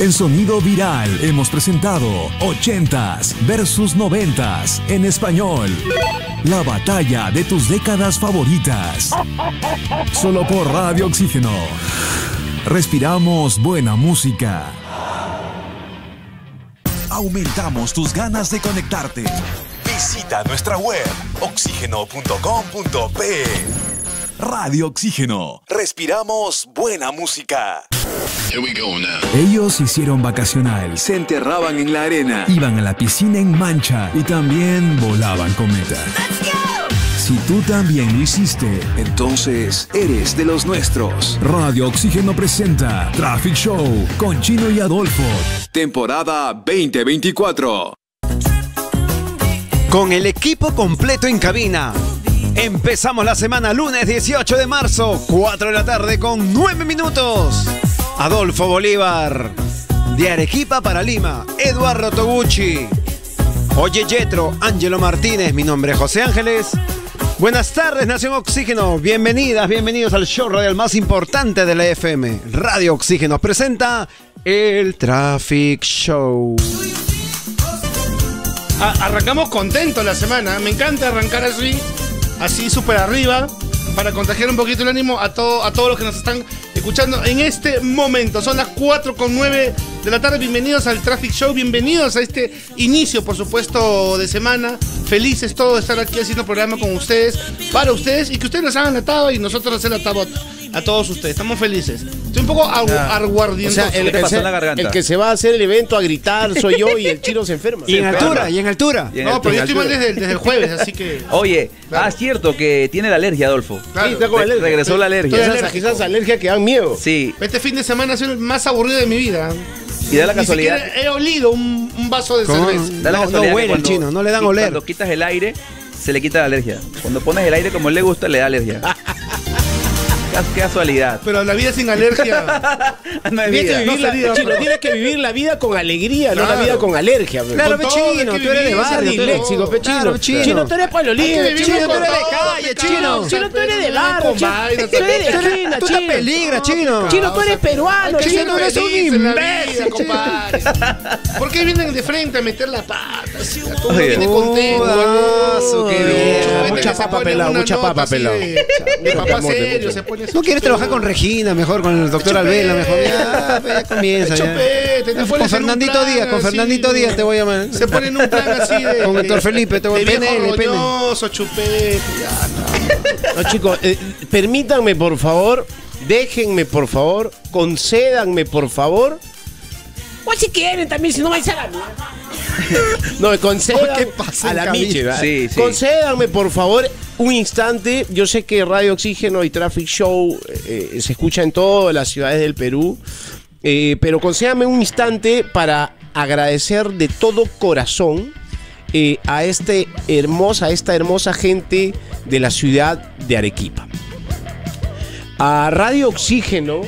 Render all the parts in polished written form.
En Sonido Viral hemos presentado 80s versus 90s en español. La batalla de tus décadas favoritas. Solo por Radio Oxígeno. Respiramos buena música. Aumentamos tus ganas de conectarte. Visita nuestra web oxígeno.com.pe. Radio Oxígeno. Respiramos buena música. Here we go now. Ellos hicieron vacacional, se enterraban en la arena, iban a la piscina en mancha y también volaban cometa. Si tú también lo hiciste, entonces eres de los nuestros. Radio Oxígeno presenta Traffic Show con Chino y Adolfo. Temporada 2024. Con el equipo completo en cabina. Empezamos la semana lunes 18 de marzo, 4 de la tarde con 9 minutos. Adolfo Bolívar, de Arequipa para Lima, Eduardo Toguchi, Oye Yetro, Ángelo Martínez, mi nombre es José Ángeles. Buenas tardes, Nación Oxígeno, bienvenidas, bienvenidos al show radial más importante de la FM. Radio Oxígeno presenta el Traffic Show. Arrancamos contentos la semana, me encanta arrancar así súper arriba, para contagiar un poquito el ánimo a todos los que nos están escuchando en este momento. Son las 4:09 de la tarde. Bienvenidos al Traffic Show, bienvenidos a este inicio, por supuesto, de semana. Felices todos de estar aquí haciendo programa con ustedes, para ustedes, y que ustedes nos hagan atado y nosotros nos hagan atado a todos ustedes. Estamos felices. Estoy un poco aguardientoso. O sea, el que se va a hacer el evento a gritar soy yo y el Chino se enferma. Y en altura, y en altura. No, pero yo estoy mal desde el jueves, así que... Oye, claro. Es cierto que tiene la alergia, Adolfo. Claro. Sí, está con alergia. Regresó la alergia. Esas alergias que dan miedo. Sí. Este fin de semana ha sido el más aburrido de mi vida. Y da la Ni casualidad. siquiera he olido un vaso de cerveza. Da la No casualidad huele que el chino, no le dan oler. Cuando quitas el aire, se le quita la alergia. Cuando pones el aire como él le gusta, le da alergia. Qué casualidad. Pero la vida sin alergia. No es vida. Tienes que vivir la vida con alegría, Claro. no la vida con alergia. Pues. Claro, Con todo hay Pechino, que tú eres de vivir, barrio. ser tú eres- Léxico, Pechino. Claro, Chino. Chino, tú eres palolín. Hay que Chino, vivir tú eres de con calle, todo, Chino. Chino, tú eres de no barrio. con Chino. vainas, Tú eres de también. esquina, Tú te Chino. peligras, Chino. Chino, tú eres peruano, Hay que Chino, ser eres un feliz en la imbécil, vida, Chino. compadre. ¿Por qué vienen de frente a meter la pata? Todo Oye. viene contento. Qué bien. Mucha papa pelado, mucha papa pelado. De papá serio, se pone. ¿No quieres trabajar con Regina, mejor con el doctor Alvela, mejor? Ya comienza. ya. Chupete, te Con pones en un Fernandito plan Díaz, con así. Fernandito Díaz te voy a llamar. Se pone en un plan así de. Con Héctor Felipe, te voy a de viejo PNL. roñoso, chupete. Ya, No, chicos, permítanme, por favor, déjenme, por favor, concédanme, por favor. O si quieren también, si no vais a la mierda. No, me concedan ¿Qué pasa a en la camino? Miche, ¿verdad? Sí, sí. Concédanme, por favor, un instante. Yo sé que Radio Oxígeno y Traffic Show se escucha en todas las ciudades del Perú, pero concédanme un instante para agradecer de todo corazón a esta hermosa gente de la ciudad de Arequipa. A Radio Oxígeno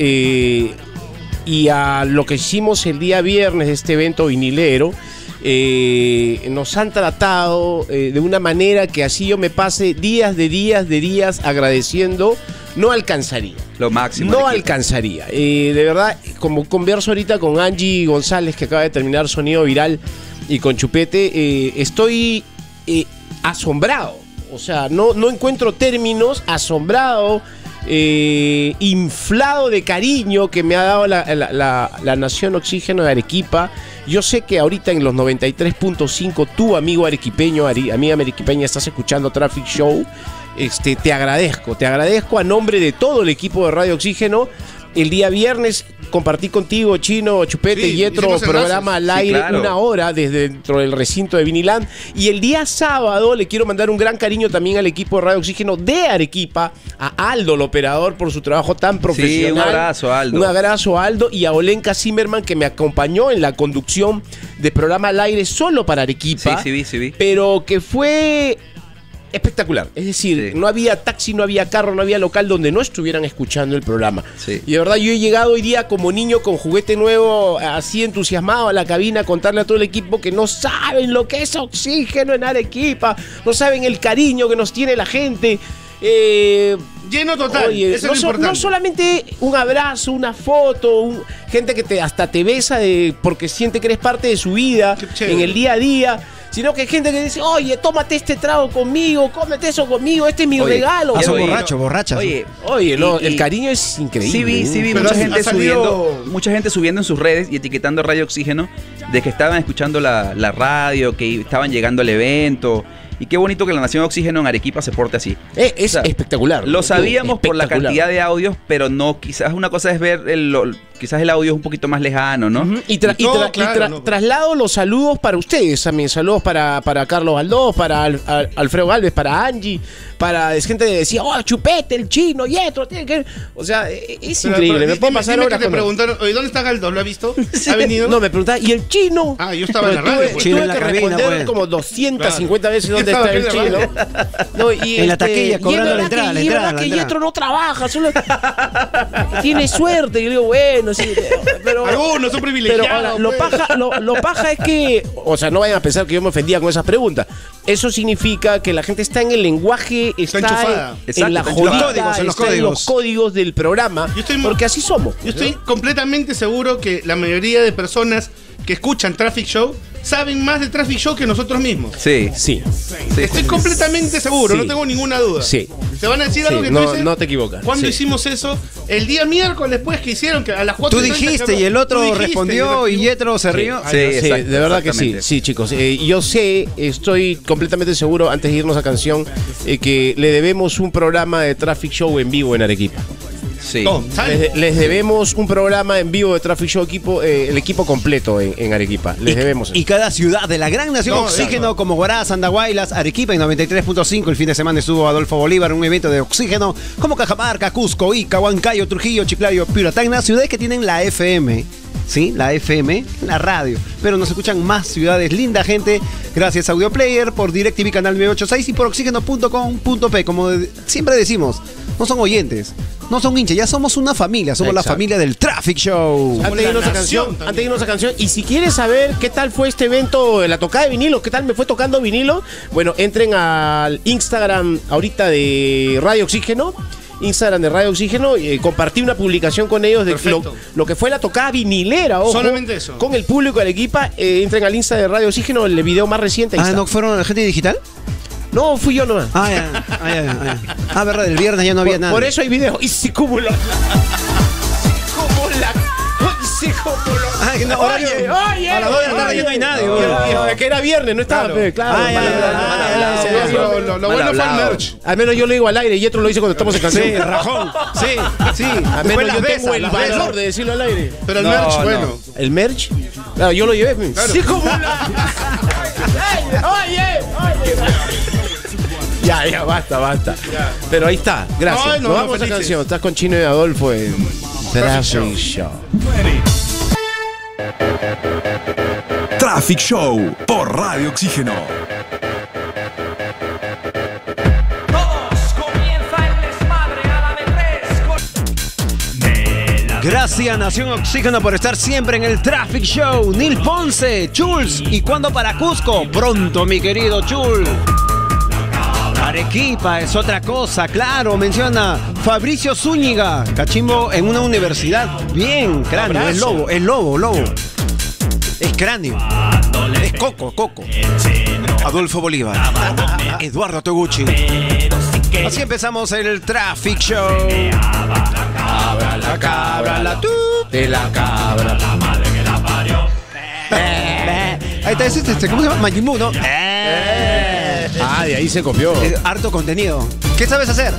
y a lo que hicimos el día viernes de este evento vinilero, nos han tratado de una manera que así yo me pase días agradeciendo, no alcanzaría. Lo máximo. No del equipo. alcanzaría. De verdad, como converso ahorita con Angie González, que acaba de terminar Sonido Viral, y con Chupete, estoy asombrado. O sea, no encuentro términos. Asombrado, inflado de cariño que me ha dado la Nación Oxígeno de Arequipa. Yo sé que ahorita en los 93.5 tu amigo arequipeño, amiga arequipeña, estás escuchando Traffic Show. Te agradezco a nombre de todo el equipo de Radio Oxígeno. El día viernes compartí contigo, Chino, Chupete Sí, y Yetro, hicimos programa al enlaces. Sí, aire, claro. 1 hora desde dentro del recinto de Viniland. Y el día sábado le quiero mandar un gran cariño también al equipo de Radio Oxígeno de Arequipa, a Aldo, el operador, por su trabajo tan profesional. Sí, un abrazo, Aldo. Un abrazo a Aldo y a Olenka Zimmerman, que me acompañó en la conducción del programa al aire solo para Arequipa. Sí, vi. Pero que fue espectacular. Es decir, Sí. no había taxi, no había carro, no había local donde no estuvieran escuchando el programa. Sí. Y de verdad yo he llegado hoy día como niño con juguete nuevo, así entusiasmado a la cabina a contarle a todo el equipo que no saben lo que es Oxígeno en Arequipa, no saben el cariño que nos tiene la gente. Lleno total. Oye, eso es lo importante. no solamente un abrazo, una foto, gente que hasta te besa porque siente que eres parte de su vida Qué chévere. en el día a día, sino que hay gente que dice, oye, tómate este trago conmigo, cómete eso conmigo, este es mi regalo. Ah, son Oye, borrachas. Oye, no, y- el cariño es increíble. Sí vi Pero mucha gente subiendo en sus redes y etiquetando a Radio Oxígeno de que estaban escuchando la radio, que estaban llegando al evento. Y qué bonito que la Nación Oxígeno en Arequipa se porte así. Es O sea, espectacular. Lo sabíamos por la Espectacular. cantidad de audios, pero no, quizás una cosa es ver quizás el audio es un poquito más lejano, ¿no? Ujú. Y No. traslado los saludos para ustedes también. Saludos para Carlos Valdós, para Alfredo Galvez, para Angie, para gente que decía, oh, Chupete, el chino, Yetro, tiene que... O sea, es increíble. Me puedo pasar dime horas que te con él. preguntaron, oye, ¿dónde está Galdós? ¿Lo ha visto? ¿Ha venido? No, me preguntaba, ¿y el chino? Ah, yo estaba en la radio, Tuve, pues. Chino tuve en la que cabina, responder pues. como 250 veces dónde Estaba está el en la chino. No, y En la taquilla, cobrando la es verdad entrada, la y es entrada, verdad la que entrada. Yetro no trabaja, solo tiene suerte. Y yo digo, bueno, sí, pero... Algunos son Pero privilegiados. ahora, lo pues. paja es que, o sea, no vayan a pensar que yo me ofendía con esas preguntas. Eso significa que la gente está en el lenguaje, está enchufada. en la Exacto, jodida, en los está en los códigos del programa, Yo estoy- porque así somos. Yo estoy completamente seguro que la mayoría de personas que escuchan Traffic Show saben más de Traffic Show que nosotros mismos. Sí. Sí, Estoy completamente seguro, Sí. no tengo ninguna duda. Sí. Te van a decir algo Sí, que no- tú dices. no te equivocas. ¿Cuándo Sí. hicimos eso? El día miércoles, pues, que hicieron, que a las 4 Tú dijiste y el otro respondió y Yetro se rió. Sí, exacto, de verdad que sí, exactamente. sí, chicos. Yo sé, estoy completamente seguro, antes de irnos a canción, que le debemos un programa de Traffic Show en vivo en Arequipa. Sí. No, ¿sabes? Les debemos un programa en vivo de Traffic Show, el equipo completo en Arequipa. Les debemos. Y cada ciudad de la gran nación No, Oxígeno, no. como Huaraz, Andahuaylas, Arequipa en 93.5. El fin de semana estuvo Adolfo Bolívar en un evento de Oxígeno, como Cajamarca, Cusco, Ica, Huancayo, Trujillo, Chiclayo, Piratagna, ciudades que tienen la FM. Sí, la FM, la radio. Pero nos escuchan más ciudades. Linda gente. Gracias a Audioplayer, por DirecTV Canal 986 y por oxígeno.com.p. Como siempre decimos, no son oyentes, no son hinchas, ya somos una familia. Somos la Exacto. familia del Traffic Show. Antes de irnos a canción, y si quieres saber qué tal fue este evento, la tocada de vinilo, qué tal me fue tocando vinilo, bueno, entren al Instagram ahorita de Radio Oxígeno. Instagram de Radio Oxígeno, compartí una publicación con ellos de Perfecto. lo que fue la tocada vinilera, ojo, Solamente eso. con el público de Arequipa. Entren al Insta de Radio Oxígeno, el video más reciente. Ahí Ah, está. ¿no fueron la gente digital? No, fui yo nomás. Ah, ya, Ah, verdad, el viernes ya no había nada. Por eso hay video. Y se acumuló. Se acumuló. Ah, que no, horario. Oye, a las 2 de la tarde ya no hay nadie, güey. Que era viernes, no estaba. Claro. Claro, Ah, ya, ya, ya, ya. Lo Mal bueno fue el hablado. merch. al menos yo lo digo al aire y otro lo dice cuando estamos en canción. Sí, rajón. Sí. Al Fue menos las yo besas, tengo el las valor besas. de decirlo al aire. Pero el No, merch, no. bueno. ¿El merch? Claro, yo lo llevé. Claro. Sí, como Oye. Ya, basta. Pero ahí está, gracias. Ay, no, Nos no, vamos a felices. canción. Estás con Chino y Adolfo en Traffic Show. Traffic Show por Radio Oxígeno. Gracias, Nación Oxígeno, por estar siempre en el Traffic Show. Nil Ponce, Chuls. ¿Y cuándo para Cusco? Pronto, mi querido Chul. Arequipa es otra cosa, claro. Menciona Fabricio Zúñiga, cachimbo en una universidad. Bien, cráneo, es lobo. Es cráneo. Es coco. Adolfo Bolívar. Eduardo Toguchi. Así empezamos el Traffic Show. La cabra, la tú. De la cabra. Ahí está, ¿cómo se llama? Majin Buu, ¿no? Ah, de ahí se copió. Harto contenido. ¿Qué sabes hacer?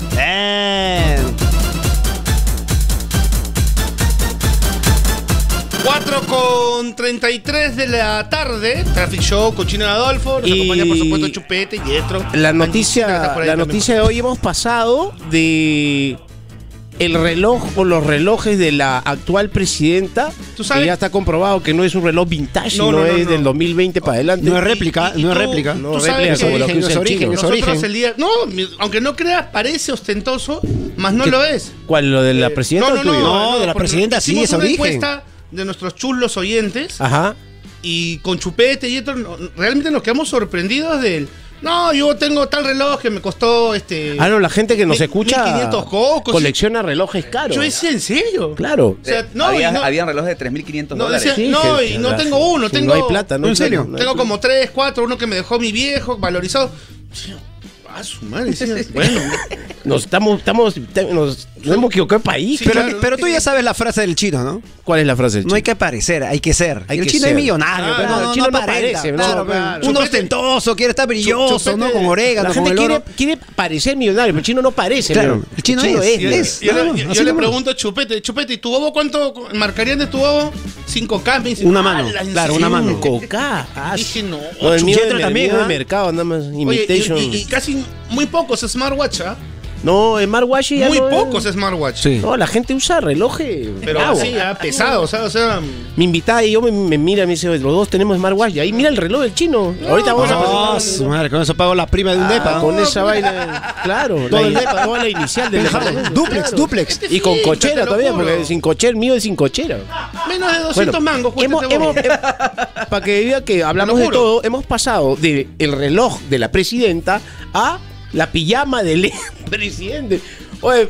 4:33 de la tarde, Traffic Show con Chino y Adolfo. Nos Y- acompaña, por supuesto, Chupete, Yetro. La Angie, noticia, que está por ahí la también. noticia de hoy hemos pasado de el reloj o los relojes de la actual presidenta. ¿Tú sabes? Que ya está comprobado que no es un reloj vintage, No, sino no, es no. del 2020 para adelante. No es réplica, Y no es tú- réplica. No, tú sabes réplica que como lo que origen, usa es el origen, chino. es Nosotros origen. el día... No, aunque no creas, parece ostentoso, más no ¿Qué? lo es. ¿Cuál? ¿Lo de la presidenta o el tuyo? No, de la porque presidenta sí, hicimos es una origen. encuesta de nuestros chulos oyentes Ajá. y con Chupete y Yetro realmente nos quedamos sorprendidos No, yo tengo tal reloj que me costó no, la gente que nos escucha 1500 cocos. colecciona relojes caros. Yo decía, ¿en serio? Claro. O sea, no, Habían relojes de $3.500. no, decía, Sí, no, que- y no que- tengo uno, si tengo. no hay plata, ¿no? ¿En serio? No hay Tengo plata. como 3, 4, uno que me dejó mi viejo, valorizado. Ah, su madre, decía, bueno. Nos hemos equivocado de país. Sí, Pero, claro. pero tú ya sabes la frase del chino, ¿no? ¿Cuál es la frase del No hay chino? que parecer, hay que ser. Hay el que chino ser. es millonario, Ah, pero no, el chino no parece, no, claro, claro. Un Chupete- ostentoso, quiere estar brilloso, Chupete- ¿no? Con orégano, La con gente el oro. quiere parecer millonario, pero el chino no parece. Claro, pero el chino Yo, es. yo nada más, le- así yo le nomás. pregunto a Chupete, ¿y tu bobo cuánto marcarían de tu bobo? 5K, me dice. Una mano, "Ala, ¿en claro, serio?". una mano. 5K. Dije, no. el mío Yetra de, también, mío de ¿ah? mercado, nada más. Oye, Imitation. y casi muy pocos smartwatch, ¿ah? No, el smartwatch ya Muy no es- pocos smartwatch. Sí. No, la gente usa relojes. Pero bravo. así, pesado, o sea. Mi invitada y yo me mira, me dice, los dos tenemos smartwatch. Y ahí mira el reloj del chino. Ahorita vamos a Oh, pasar su madre, con eso pago la prima de un depa. con esa vaina. Claro, Todo el depa, toda la inicial del departamento. Duplex, Claro. duplex. Y con Sí, cochera te lo todavía, juro. porque sin cochera, el mío es sin cochera. Menos de 200 mangos cuesta este bobo. Para que diga que hablamos Te lo de juro. todo, hemos pasado de el reloj de la presidenta a la pijama del presidente. Oye,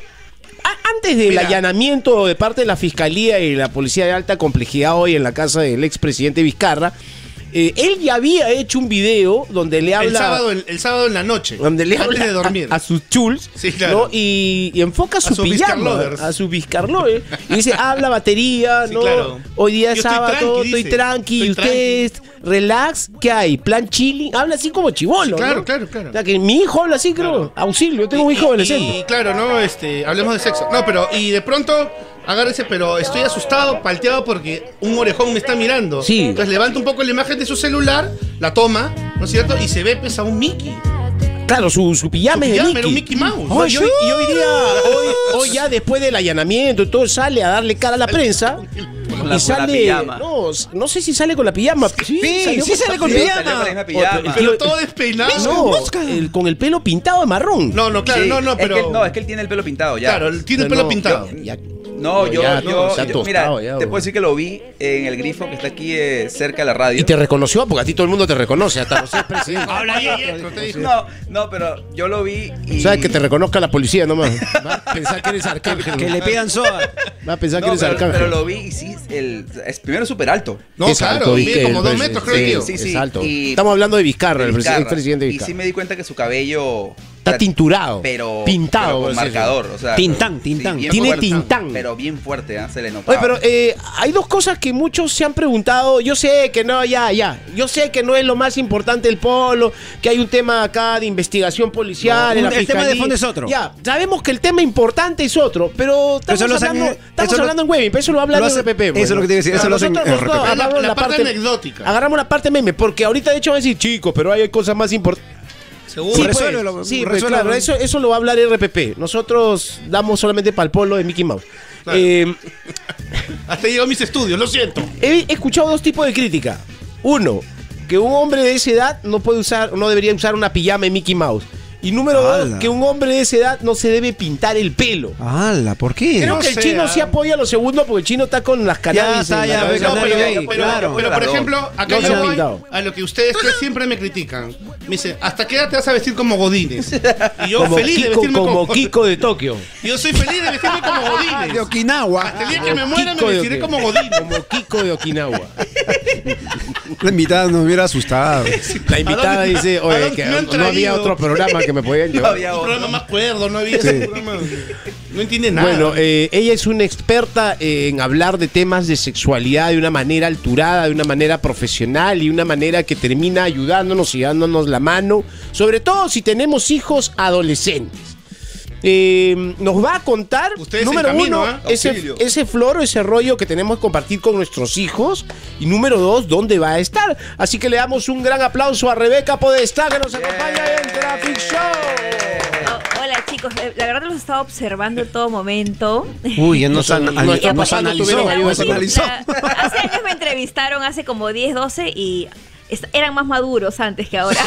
antes del Mira. allanamiento de parte de la Fiscalía y la Policía de Alta Complejidad hoy en la casa del expresidente Vizcarra, él ya había hecho un video donde le habla... El sábado en la noche. Donde le antes habla de dormir. a sus chuls, Sí, claro. ¿no? y enfoca su sus pijama, Vizcarlovers. a su Vizcarlover. Y dice, habla batería, Sí, ¿no? claro. Hoy día Yo es estoy sábado, tranqui, estoy dice. tranqui, Estoy ustedes, relax, ¿qué hay? Plan chilling, habla así como chivolo, Sí, claro, ¿no? claro, claro. O sea, que mi hijo habla así, creo, auxilio, yo tengo un hijo adolescente. Y claro, ¿no? Hablemos de sexo. No, pero, y de pronto, agárrese, pero estoy asustado, palteado porque un orejón me está mirando. Sí. Entonces levanta un poco la imagen de su celular, la toma, ¿no es cierto? Y se ve, pues, a un Mickey. Claro, su pijama es de Pijama, Mickey. era un Mickey Mouse. No, y hoy día, hoy ya después del allanamiento y todo, sale a darle cara a la prensa. Con la Y sale, pijama. no sé si sale con la pijama. Sí, sale con Salió pijama. con la misma pijama. Pero todo despeinado. No, con el pelo pintado de marrón. No, claro, Sí, no, pero. Es que él tiene el pelo pintado ya. Claro, él tiene el Pero pelo pintado. Ya- No, yo, ya, yo, se ha yo- tostado mira, ya, te bro. puedo decir que lo vi en el grifo que está aquí cerca de la radio. Y te reconoció, porque a ti todo el mundo te reconoce, hasta los expresidentes. Habla ahí, te dijo. No, pero yo lo vi y... ¿Sabes que te reconozca la policía nomás? Va a pensar que eres arcángel. Que le pidan soa. Va a pensar que No, eres pero arcángel. lo vi y sí, es primero súper alto. No, Es claro, alto, mide Vizca, como 2 el metros, presidente. creo Sí, yo. sí. Es alto. Y- Estamos hablando de Vizcarra, el Vizcarra. expresidente Y Vizcarra. sí me di cuenta que su cabello... Está tinturado. Pero... Pintado, pero por con así marcador, o sea... Tintán, sí, tintán. bien Tiene fuerte, tintán. Pero bien fuerte, se le notaba. Oye, pero hay dos cosas que muchos se han preguntado. Yo sé que no, yo sé que no es lo más importante el polo, que hay un tema acá de investigación policial. No, en la el tema de fiscalía. fondo es otro. Ya, sabemos que el tema importante es otro, pero estamos Eso lo hacen hablando, en- estamos eso lo- hablando en Webin, pero eso lo habla lo en hace- RPP. eso es lo que te iba a decir, eso lo hacen en nosotros RPP. agarramos La parte anecdótica. Agarramos la parte meme, porque ahorita de hecho van a decir, chicos, pero hay cosas más importantes. Seguro. Sí, Resuélvelo, pues, sí, pues, resuélvelo. claro, eso lo va a hablar RPP. Nosotros damos solamente para el polo de Mickey Mouse. Claro. Hasta llegó a mis estudios, lo siento. He escuchado dos tipos de crítica. Uno, que un hombre de esa edad no debería usar una pijama de Mickey Mouse. Y número dos, ¡Hala! que un hombre de esa edad no se debe pintar el pelo. ¡Hala! ¿Por qué? Creo No que el sé, chino sí apoya lo segundo porque el chino está con las cannabis. está, en la ya, cabeza. ve, No, Canario pero, ahí, claro. pero, por ejemplo, acá No se yo ha voy pintado. a lo que ustedes tres siempre me critican. Me dicen, ¿hasta qué edad te vas a vestir como Godines? Y yo Como feliz de Kiko, vestirme como Kiko de Tokio. Yo soy feliz de vestirme como Godines. De Okinawa. Hasta el día que me muera me Kiko de vestiré Okinawa. como Godines. Como Kiko de Okinawa. La invitada nos hubiera asustado. La invitada ¿A dónde- dice, a oye, dónde que me han no había traído? otro programa que me podían No llevar. había Un otro. programa más cuerdo, no había ese programa. No entiende nada. Bueno, ella es una experta en hablar de temas de sexualidad de una manera alturada, de una manera profesional y una manera que termina ayudándonos y dándonos la mano, sobre todo si tenemos hijos adolescentes. Nos va a contar, Ustedes número en camino, uno, ¿eh? ese Auxilio. floro, ese rollo que tenemos que compartir con nuestros hijos. Y número dos, dónde va a estar. Así que le damos un gran aplauso a Rebeca Podestá, que nos acompaña en Traffic Show. Hola chicos, la verdad los estaba observando en todo momento. Uy, ya nos Nuestros nos papás no analizó. tuvieron ayuda Nos psicológica. analizó. Hace años me entrevistaron, hace como 10, 12 y eran más maduros antes que ahora.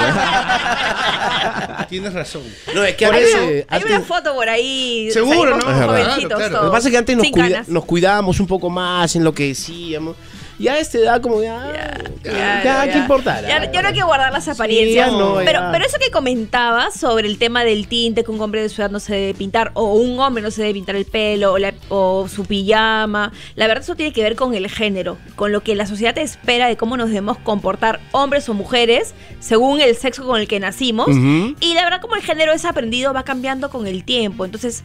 Tienes razón. No, es que Hay antes, una- hay antes- una foto por ahí. Seguro, salimos ¿no? Es verdad. jovencitos Claro, claro. todos, Lo que pasa es que antes sin canas. nos cuidábamos un poco más en lo que decíamos. Ya a esta edad como ya ¿qué importará? Ya no hay que guardar las apariencias. Sí, ya no, ya. Pero eso que comentabas sobre el tema del tinte, que un hombre de su edad no se debe pintar, o un hombre no se debe pintar el pelo, o su pijama, la verdad eso tiene que ver con el género, con lo que la sociedad espera de cómo nos debemos comportar hombres o mujeres según el sexo con el que nacimos. Y la verdad, como el género es aprendido, va cambiando con el tiempo. Entonces,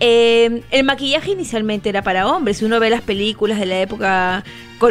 el maquillaje inicialmente era para hombres. Si uno ve las películas de la época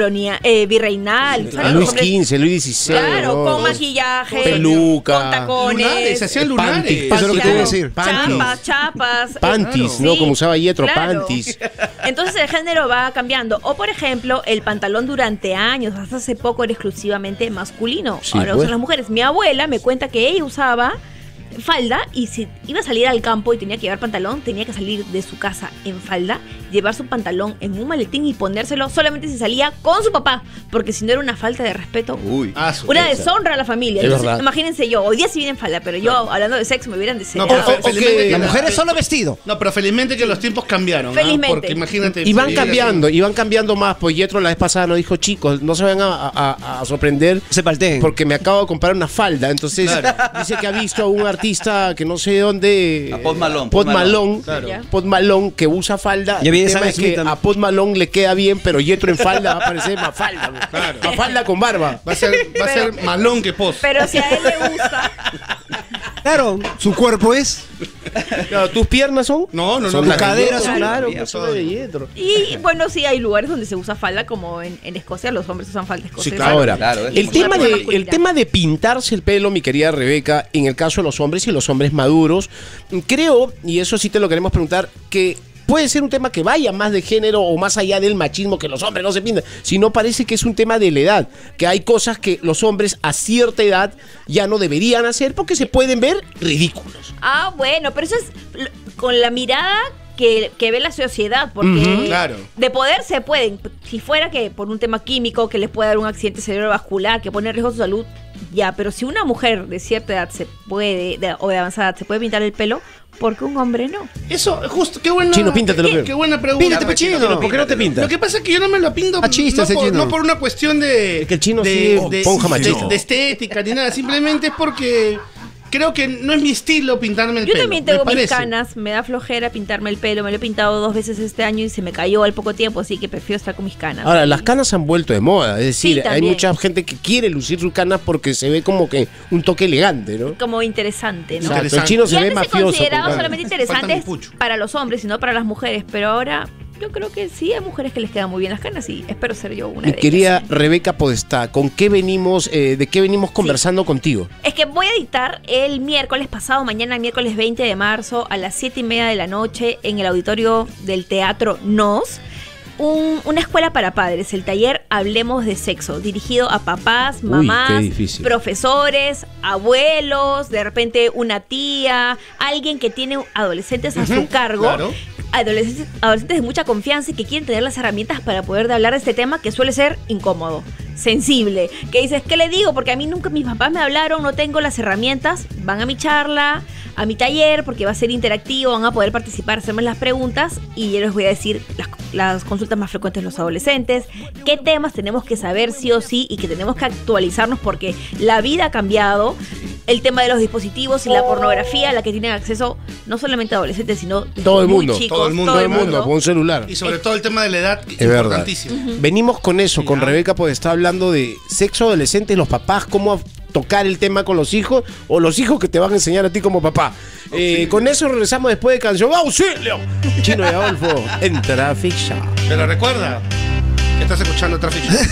virreinal, ¿sabes? Luis XV, Luis XVI. Claro, ¿no? con maquillaje, peluca, con tacones, lunares, se hacían lunares. Eso es lo que te iba a decir. chapas. Panties, ¿no? Sí, Como usaba Yetro, claro. panties. Entonces el género va cambiando. O por ejemplo, el pantalón durante años, hasta hace poco era exclusivamente masculino. Sí, Ahora pues. usan las mujeres. Mi abuela me cuenta que ella usaba falda y si iba a salir al campo y tenía que llevar pantalón, tenía que salir de su casa en falda, llevar su pantalón en un maletín y ponérselo solamente si salía con su papá, porque si no era una falta de respeto, Uy. una deshonra a la familia. Es Entonces, verdad. imagínense yo, hoy día sí viene en falda, pero yo hablando de sexo me hubieran No, deseado. pero O felizmente que que Las mujeres solo vestido. No, pero felizmente que los tiempos cambiaron. Felizmente. Porque imagínate. Y van sí, cambiando más. Pues Yetro la vez pasada nos dijo, chicos, no se vayan a sorprender Se palteen. porque me acabo de comprar una falda. Entonces dice que ha visto a un artista que no sé dónde. A Post Malone, Post Post Malone, Claro. Post Malone, que usa falda. Ya vi El esa tema de es Smith que también. a Post Malone le queda bien, pero Yetro en falda va a parecer Mafalda. Claro. Mafalda con barba. Va a ser malón que post. Pero si a él le gusta, Claro, su cuerpo es. Claro, ¿tus piernas son? No, Son no. las caderas, son, claro. claro, pues son de Yetro. y bueno, sí hay lugares donde se usa falda, como en Escocia, los hombres usan falda escocesa. Sí, claro. Ahora, Claro, es el una tema, cosa el masculina. tema de pintarse el pelo, mi querida Rebeca, en el caso de los hombres y los hombres maduros, creo, y eso sí te lo queremos preguntar, que puede ser un tema que vaya más de género o más allá del machismo, que los hombres no se pintan, sino parece que es un tema de la edad, que hay cosas que los hombres a cierta edad ya no deberían hacer porque se pueden ver ridículos. Ah, bueno, pero eso es con la mirada que ve la sociedad, porque claro. de poder se pueden. Si fuera que por un tema químico que les puede dar un accidente cerebrovascular, que pone en riesgo su salud, ya, pero si una mujer de cierta edad o de avanzada edad se puede pintar el pelo, ¿por qué un hombre no? Eso, justo, qué buena. Chino, píntatelo, pero. Qué buena pregunta. Píntate, pe, Chino. ¿Por qué no te pintas? Lo que pasa es que yo no me lo pinto Machista ese chino. no por una cuestión de. Es que el chino sí es esponja machista. de estética ni nada. Simplemente es porque creo que no es mi estilo pintarme el Yo pelo. también tengo me mis parece. canas, me da flojera pintarme el pelo, me lo he pintado 2 veces este año y se me cayó al poco tiempo, así que prefiero estar con mis canas. Ahora, las canas han vuelto de moda, es decir, hay también. mucha gente que quiere lucir sus canas porque se ve como que un toque elegante, ¿no? Como interesante, ¿no? Exacto, el chino Y se ve antes se mafioso. consideraba con canas. solamente Falta interesantes mi pucho. para los hombres y no para las mujeres, pero ahora yo creo que sí hay mujeres que les quedan muy bien las canas y espero ser yo una Mi de querida ellas. Rebeca Podestá, ¿con qué venimos, de qué venimos conversando contigo? Es que voy a dictar el miércoles pasado, mañana miércoles 20 de marzo a las 7:30 de la noche en el auditorio del Teatro Nos. Una escuela para padres, el taller Hablemos de Sexo, dirigido a papás, mamás, qué difícil. profesores, abuelos, de repente una tía, alguien que tiene adolescentes a su cargo. claro. Adolescentes de mucha confianza y que quieren tener las herramientas para poder hablar de este tema que suele ser incómodo, sensible. Que dices, ¿qué le digo? Porque a mí nunca mis papás me hablaron, no tengo las herramientas. Van a mi charla, a mi taller, porque va a ser interactivo, van a poder participar, hacerme las preguntas y yo les voy a decir las consultas más frecuentes de los adolescentes, qué temas tenemos que saber sí o sí y que tenemos que actualizarnos porque la vida ha cambiado. El tema de los dispositivos y la pornografía a la que tienen acceso no solamente adolescentes, sino Todo el muy mundo, chicos, todo el mundo, Todo el mundo, con un celular. Y sobre todo el tema de la edad, Es verdad. importantísimo. Venimos con eso, con Ya. Rebeca Podestá hablando de sexo adolescente, los papás, cómo tocar el tema con los hijos o los hijos que te van a enseñar a ti como papá. Con eso regresamos después de canción. ¡Auxilio! Chino y Adolfo en Traffic Show. Pero recuerda que estás escuchando Traffic Show.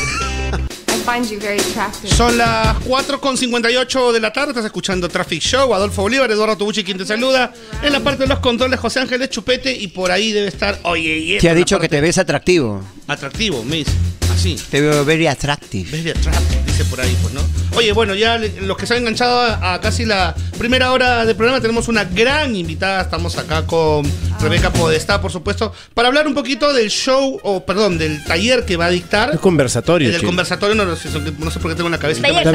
I find you very attractive. Son las 4:58 de la tarde, estás escuchando Traffic Show, Adolfo Bolívar, Eduardo Tubucci quien te saluda. En la parte de los controles, José Ángeles Chupete, y por ahí debe estar, oye, Te ha dicho que te ves atractivo. atractivo, me dice, así. Te veo very attractive. Very attractive, dice por ahí, pues, ¿no? Oye, bueno, ya los que se han enganchado a casi la primera hora del programa, tenemos una gran invitada. Estamos acá con Rebeca Podestá, por supuesto, para hablar un poquito del show, del taller que va a dictar. El conversatorio. El conversatorio, no sé por qué tengo en la cabeza. Taller.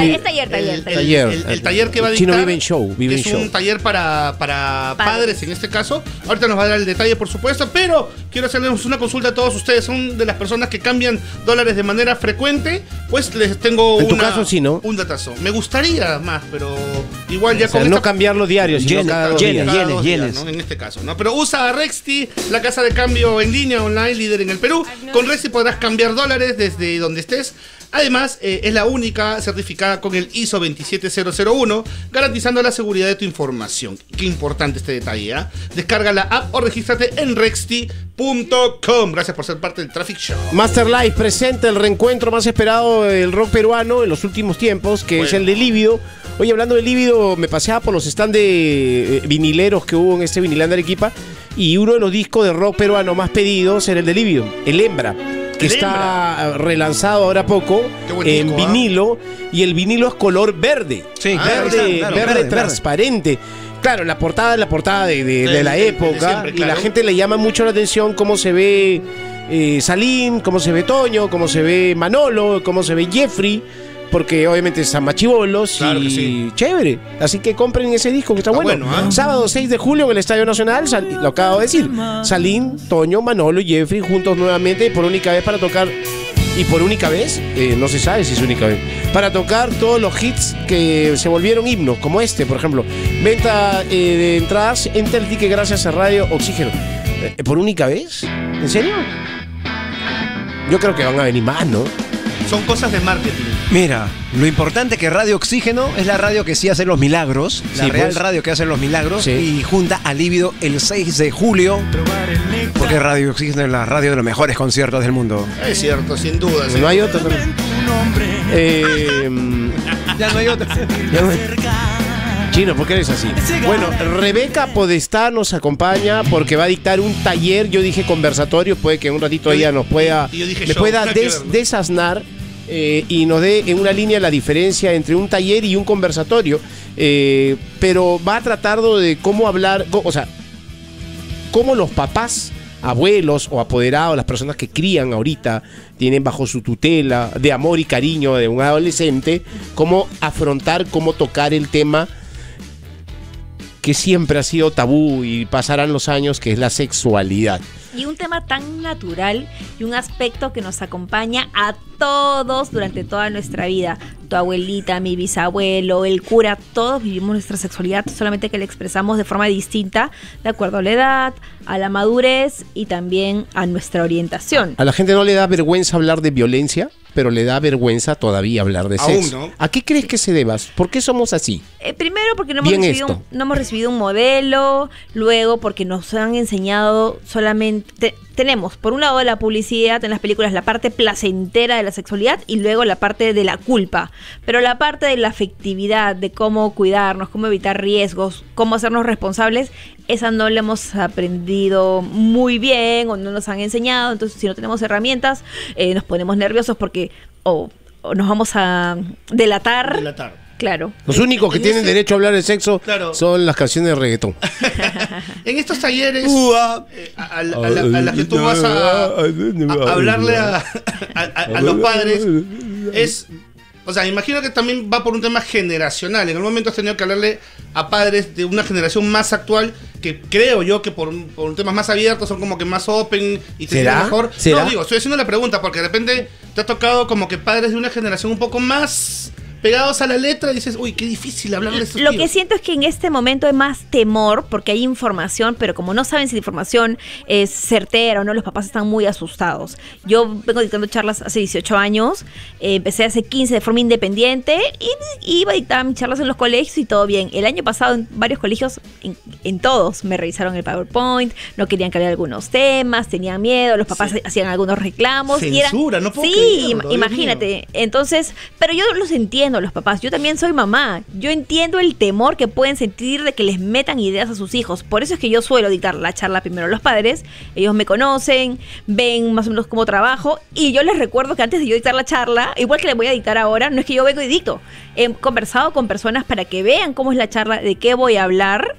El taller que va a dictar. Chino vive en show. Es un taller para padres en este caso. Ahorita nos va a dar el detalle, por supuesto, pero quiero hacerles una consulta a todos ustedes. Son de las personas que cambian dólares de manera frecuente. Pues les tengo en tu caso, sí, ¿no? Un datazo. Me gustaría más, pero igual ya con no cambiarlo diario, sino cada dos días. Yenes. ¿no? En este caso, ¿no? Pero usa Rexti, la casa de cambio en línea online líder en el Perú. Con Rexti podrás cambiar dólares desde donde estés. Además, es la única certificada con el ISO 27001, garantizando la seguridad de tu información. Qué importante este detalle, ¿eh? Descarga la app o regístrate en rexti.com. Gracias por ser parte del Traffic Show. Master Live presenta el reencuentro más esperado del rock peruano en los últimos tiempos, que es el de Lívido. Oye, hablando de Lívido, me paseaba por los stands de vinileros que hubo en este Viniland Arequipa, y uno de los discos de rock peruano más pedidos era el de Lívido, el Hembra, que está relanzado ahora poco en disco, vinilo, y el vinilo es color verde. Sí, verde transparente. Claro, la portada es la portada de la época, siempre, claro. Y la gente le llama mucho la atención cómo se ve Salín, cómo se ve Toño, cómo se ve Manolo, cómo se ve Jeffrey, porque obviamente están machibolos, claro, y sí, chévere. Así que compren ese disco que está bueno. Sábado 6 de julio en el Estadio Nacional, lo acabo de decir. Salín, Toño, Manolo y Jeffrey juntos nuevamente por única vez para tocar. Y por única vez, no se sabe si es única vez, para tocar todos los hits que se volvieron himnos, como este, por ejemplo. Venta de entradas en Teltique gracias a Radio Oxígeno. ¿Por única vez? ¿En serio? Yo creo que van a venir más, ¿no? Son cosas de marketing. Mira, lo importante es que Radio Oxígeno es la radio que sí hace los milagros, la real radio que hace los milagros, y junta a Lívido el 6 de julio, porque Radio Oxígeno es la radio de los mejores conciertos del mundo. Es cierto, sin duda. No hay otro. Ya no hay otro. Chino, ¿por qué eres así? Bueno, Rebeca Podestá nos acompaña porque va a dictar un taller, yo dije conversatorio, puede que en un ratito ella nos pueda desasnar y nos dé en una línea la diferencia entre un taller y un conversatorio, pero va a tratar de cómo hablar, o sea, cómo los papás, abuelos o apoderados, las personas que crían ahorita, tienen bajo su tutela de amor y cariño de un adolescente, cómo afrontar, cómo tocar el tema que siempre ha sido tabú y pasarán los años, que es la sexualidad. Y un tema tan natural y un aspecto que nos acompaña a todos durante toda nuestra vida. Tu abuelita, mi bisabuelo, el cura, todos vivimos nuestra sexualidad, solamente que la expresamos de forma distinta, de acuerdo a la edad, a la madurez y también a nuestra orientación. A la gente no le da vergüenza hablar de violencia, pero le da vergüenza todavía hablar de sexo. ¿No? ¿A qué crees que se deba? ¿Por qué somos así? Primero porque no hemos recibido un modelo, luego porque nos han enseñado solamente... Tenemos, por un lado, la publicidad en las películas, la parte placentera de la sexualidad y luego la parte de la culpa. Pero la parte de la afectividad, de cómo cuidarnos, cómo evitar riesgos, cómo hacernos responsables, esa no la hemos aprendido muy bien o no nos han enseñado. Entonces, si no tenemos herramientas, nos ponemos nerviosos porque o nos vamos a delatar. Claro. Los únicos que tienen derecho a hablar de sexo son las canciones de reggaetón. En estos talleres, a las que tú vas a hablarle a los padres, o sea, imagino que también va por un tema generacional. En algún momento has tenido que hablarle a padres de una generación más actual, que creo yo que por temas más abiertos son como que más open y te entienden mejor. ¿Será? No, digo, estoy haciendo la pregunta porque de repente te ha tocado como que padres de una generación un poco más pegados a la letra y dices, uy, qué difícil hablar de estos Lo que siento es que en este momento hay más temor porque hay información, pero como no saben si la información es certera o no, los papás están muy asustados. Yo vengo dictando charlas hace 18 años, empecé hace 15 de forma independiente y iba a dictar mis charlas en los colegios y todo bien. El año pasado en varios colegios, en todos, me revisaron el PowerPoint, no querían que hable algunos temas, tenían miedo, los papás hacían algunos reclamos. Censura, no puedo Sí, creerlo, imagínate. Entonces, pero yo los entiendo entiendo a los papás. Yo también soy mamá. Yo entiendo el temor que pueden sentir de que les metan ideas a sus hijos. Por eso es que yo suelo dictar la charla primero a los padres. Ellos me conocen, ven más o menos cómo trabajo. Y yo les recuerdo que antes de yo dictar la charla, igual que les voy a dictar ahora, no es que yo vengo y dicto. He conversado con personas para que vean cómo es la charla, de qué voy a hablar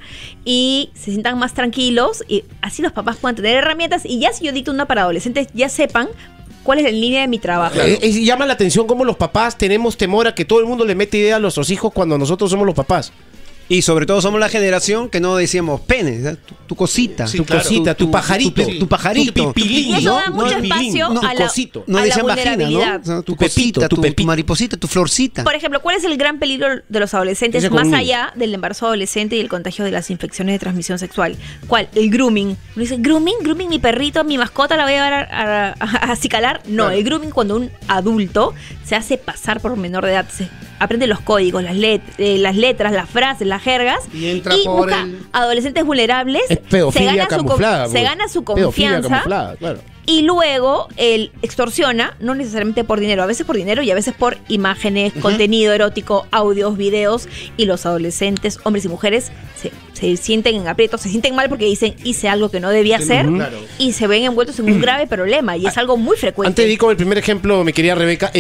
y se sientan más tranquilos. Y así los papás puedan tener herramientas. Y ya si yo dicto una para adolescentes, ya sepan cuál es la línea de mi trabajo. Llama la atención cómo los papás tenemos temor a que todo el mundo le mete idea a nuestros hijos cuando nosotros somos los papás. Y sobre todo somos la generación que no decíamos pene, ¿sabes? Tu cosita, Sí, Tu claro. cosita, tu pajarito, tu pajarito, tu pipilín, Y eso ¿no? da mucho el pilín, espacio tu a la- cosito. no a decían la vagina, vulnerabilidad. ¿no? O sea, tu Pepito, cosita, tu tu pepito. mariposita, tu florcita. Por ejemplo, ¿cuál es el gran peligro de los adolescentes Ese con más un niño. allá del embarazo adolescente y el contagio de las infecciones de transmisión sexual? ¿Cuál? El grooming. Uno dice, grooming, mi perrito, mi mascota la voy a llevar a acicalar. No, Claro. el grooming cuando un adulto se hace pasar por menor de edad, se aprende los códigos, las letras, las frases, las jergas Y entra por busca el- adolescentes vulnerables, Es pedofilia camuflada. se pues. gana su Pedofilia confianza. camuflada, claro. Y luego él extorsiona, no necesariamente por dinero, a veces por dinero y a veces por imágenes, contenido erótico, audios, videos. Y los adolescentes, hombres y mujeres, se sienten en aprietos, se sienten mal porque dicen hice algo que no debía hacer Claro. y se ven envueltos en un grave problema. Y es algo muy frecuente. Antes de ir con el primer ejemplo, mi querida Rebeca,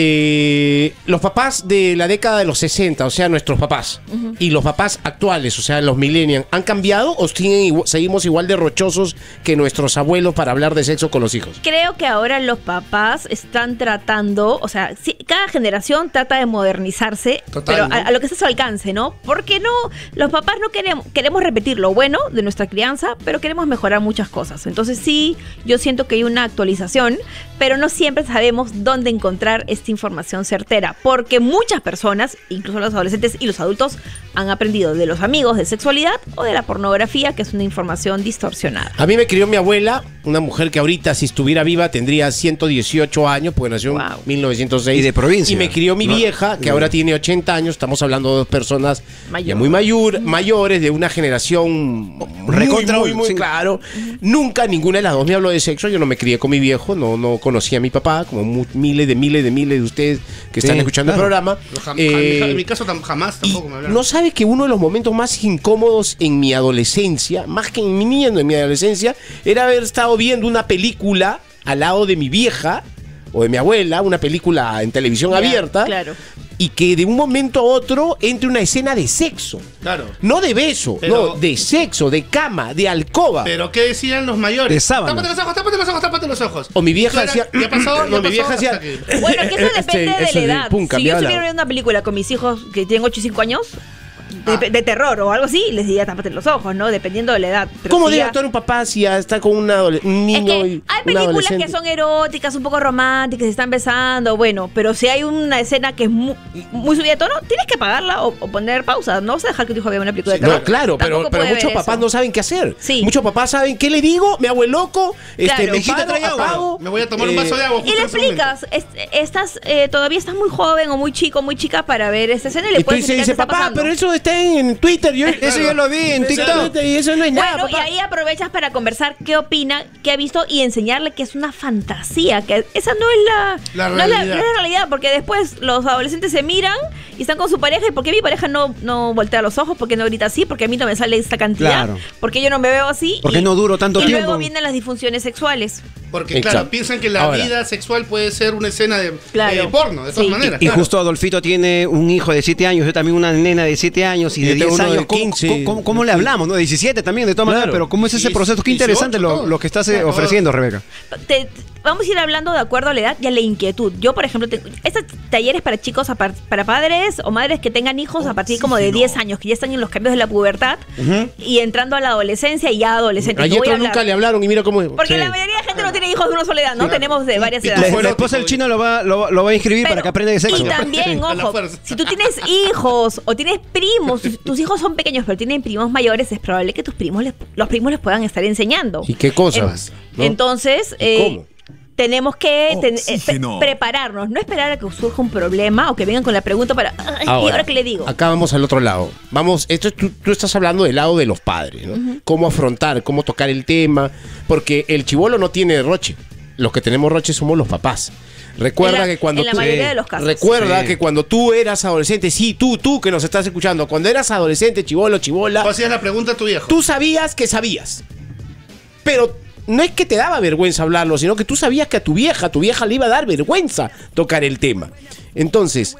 los papás de la década de los 60, o sea, nuestros papás, y los papás actuales, o sea, los millennials, ¿han cambiado o seguimos igual de rochosos que nuestros abuelos para hablar de sexo con los hijos? Creo que ahora los papás están tratando, o sea, sí, cada generación trata de modernizarse, Total, pero ¿no? a lo que está a su alcance, ¿no? Porque no, los papás no queremos repetir lo bueno de nuestra crianza, pero queremos mejorar muchas cosas. Entonces sí, yo siento que hay una actualización, pero no siempre sabemos dónde encontrar esta información certera, porque muchas personas, incluso los adolescentes y los adultos, han aprendido de los amigos de sexualidad o de la pornografía, que es una información distorsionada. A mí me crió mi abuela, una mujer que ahorita, si estuviera viva, tendría 118 años, porque nació en Wow. 1906. Y de provincia. Y me crió mi vieja, que ahora tiene 80 años. Estamos hablando de dos personas Mayor. ya muy mayores, de una generación Recontra, muy sí. claro. Nunca ninguna de las dos me habló de sexo. Yo no me crié con mi viejo, no conocía a mi papá, como miles de ustedes que están Sí, escuchando claro. el programa. En mi caso jamás Y tampoco me hablaron. no sabe que uno de los momentos más incómodos en mi adolescencia, más que en mi niñez, en mi adolescencia, era haber estado viendo una película al lado de mi vieja o de mi abuela, una película en televisión Ya, abierta, claro. y que de un momento a otro entre una escena de sexo. Claro. No de beso, Pero- no, de sexo, de cama, de alcoba. Pero ¿qué decían los mayores? De sábana. Tápate los ojos, tápate los ojos, tápate los ojos. O mi vieja Claro, decía... Ya pasó, no, ya mi vieja pasó, decía... hasta que- Bueno, que eso depende de eso la de edad. pum, Si yo cambiaba la- estuviera viendo una película con mis hijos que tienen 8 y 5 años, de terror o algo así, les diría tápate los ojos, ¿no? Dependiendo de la edad. Pero ¿Cómo si debe ya- actuar un papá si ya está con un Es niño que y hay un películas adolescente? que son eróticas, un poco románticas, se están besando, bueno, pero si hay una escena que es muy subida de tono, tienes que apagarla o poner pausa. No vas a dejar que tu hijo vea una película de terror. No, claro, pero Tampoco puede muchos ver papás eso. no saben qué hacer. Sí. Muchos papás saben, ¿qué le digo? Me hago el loco, Claro. me Hijita, paro, trae agua. apago. Me voy a tomar un vaso de agua. Y justo le en ese momento. explicas, todavía estás muy joven o muy chico, muy chica para ver esta escena y le Y tú puedes dices, explicar qué está papá, pasando. pero eso está en Twitter. Eso yo lo vi en TikTok. Y eso no es nada, Bueno, y papá. ahí aprovechas para conversar qué opina, qué ha visto y enseñarle que es una fantasía, que esa no es La no es realidad. no es la realidad, porque después los adolescentes se miran y están con su pareja, y ¿por qué mi pareja no voltea los ojos? ¿Por qué no grita así? ¿Por qué a mí no me sale esta cantidad? Claro. ¿Por qué yo no me veo así? ¿Por qué no duro tanto y tiempo? luego vienen las disfunciones sexuales. Porque, Exacto. claro, piensan que la Ahora. vida sexual puede ser una escena de Claro. porno, de todas Sí. maneras. Y claro. justo Adolfito tiene un hijo de 7 años, yo también una nena de 7 años y Yo de tengo 10 uno de años. ¿Cómo, 15. cómo le hablamos? ¿No? De 17 también, de todas maneras, Claro. pero ¿cómo es ese Y- proceso? Qué 18 interesante todos. lo que estás Claro. ofreciendo, Rebeca. Vamos a ir hablando de acuerdo a la edad y a la inquietud. Yo, por ejemplo, estos talleres para chicos, para padres o madres que tengan hijos a partir como de 10 años, que ya están en los cambios de la pubertad y entrando a la adolescencia y ya adolescentes. A No voy a Yetro hablar. nunca le hablaron y mira cómo es. Porque Sí. la mayoría de gente no tiene hijos de una sola edad, ¿no? Claro. Tenemos de varias Y tú edades. fuera- La esposa del chino lo va a inscribir para que aprenda de sexo. Y también, A la ojo, fuerza. si tú tienes hijos o tienes primos, tus hijos son pequeños pero tienen primos mayores, es probable que los primos les puedan estar enseñando. ¿Y qué cosas? ¿no? Entonces, ¿Cómo? tenemos que Oxígeno. prepararnos, no esperar a que surja un problema o que vengan con la pregunta para, "Ay, ¿y ahora qué le digo?" Acá vamos al otro lado. Vamos, tú estás hablando del lado de los padres, ¿no? Cómo afrontar, cómo tocar el tema, porque el chibolo no tiene derroche. los que tenemos roche somos los papás. Recuerda que cuando en la mayoría de los casos. Recuerda que cuando tú eras adolescente, sí, tú que nos estás escuchando, cuando eras adolescente, chibolo, chibola, Tú hacías la pregunta a tu viejo. tú sabías que sabías. Pero no es que te daba vergüenza hablarlo, sino que tú sabías que a tu vieja le iba a dar vergüenza tocar el tema. Entonces,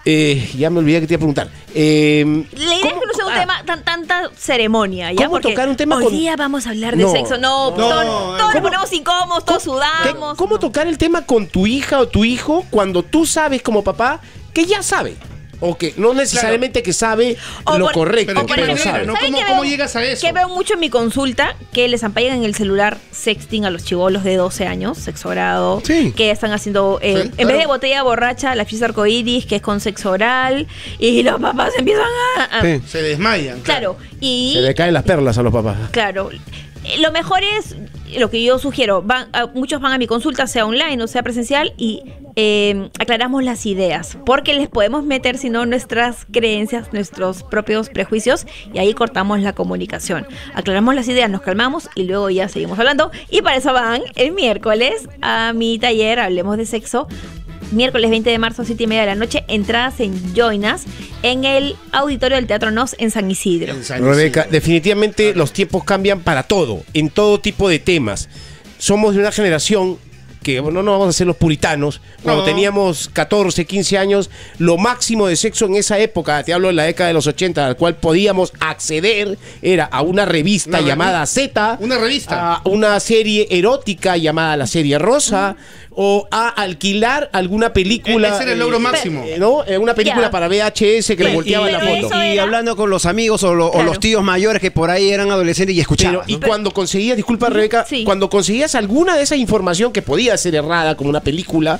ya me olvidé que te iba a preguntar. La idea es que no sea un tema tanta ceremonia, ¿ya? ¿Cómo Porque tocar un tema hoy con- día vamos a hablar de No, sexo. No, no, todos nos ponemos incómodos, todos sudamos. ¿Cómo tocar el tema con tu hija o tu hijo cuando tú sabes como papá que ya sabe? O que no necesariamente que sabe O lo por- correcto, pero o por pero ejemplo, sabe. ¿no? ¿saben ¿Cómo- qué cómo veo? llegas a eso? Que veo mucho en mi consulta que les ampagan en el celular sexting a los chibolos de 12 años, sexo oral, Sí. que están haciendo, Sí, en claro. vez de botella borracha, la fiesta arcoíris, que es con sexo oral, y los papás empiezan a... Sí. Se desmayan. Claro, y... Se le caen las perlas a los papás. Claro. Lo mejor es lo que yo sugiero. Muchos van a mi consulta, sea online o sea presencial, y aclaramos las ideas. Porque les podemos meter, si no, nuestras creencias, nuestros propios prejuicios, y ahí cortamos la comunicación. Aclaramos las ideas, nos calmamos y luego ya seguimos hablando. Y para eso van el miércoles a mi taller, Hablemos de Sexo. Miércoles 20 de marzo, 7:30 de la noche, entradas en Joinas, en el auditorio del Teatro Nos en San Isidro. En San Rebeca, Isidro. definitivamente los tiempos cambian para todo, en todo tipo de temas. Somos de una generación que, bueno, no vamos a ser los puritanos. Cuando No. teníamos 14, 15 años, lo máximo de sexo en esa época, te hablo de la década de los 80, al cual podíamos acceder, era a una revista Una llamada Z, Una revista. a una serie erótica llamada La Serie Rosa, o a alquilar alguna película. Ese era el logro máximo. ¿No? Una película Ya. para VHS que le Sí, volteaban la pero foto. eso Y era- hablando con los amigos o Claro. los tíos mayores que por ahí eran adolescentes y escuchaban. Pero, y ¿no? cuando conseguías, disculpa Rebeca, Sí. cuando conseguías alguna de esa información que podía ser errada, como una película,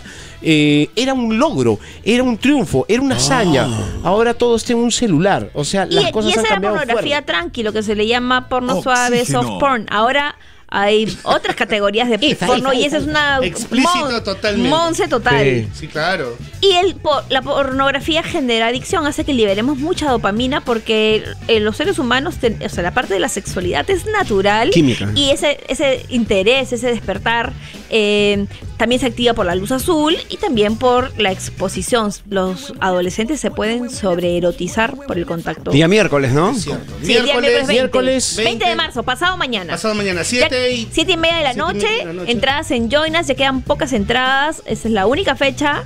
era un logro, era un triunfo, era una hazaña. Ahora todo está en un celular. O sea, las cosas y han esa era cambiado pornografía fuerte. tranqui, lo que se le llama porno suave, Oxígeno. soft porn. Ahora hay otras categorías de porno y esa es una Explícito totalmente. monse total. Sí, claro. Y la pornografía genera adicción, hace que liberemos mucha dopamina porque los seres humanos, o sea, la parte de la sexualidad es natural. Química. Y ese interés, ese despertar, también se activa por la luz azul y también por la exposición. Los adolescentes se pueden sobreerotizar por el contacto. Día miércoles, ¿no? Cierto. Sí, el día miércoles 20 de marzo, pasado mañana. Pasado mañana, 7:30 7:30 de la noche, entradas en Joinas, ya quedan pocas entradas, esa es la única fecha.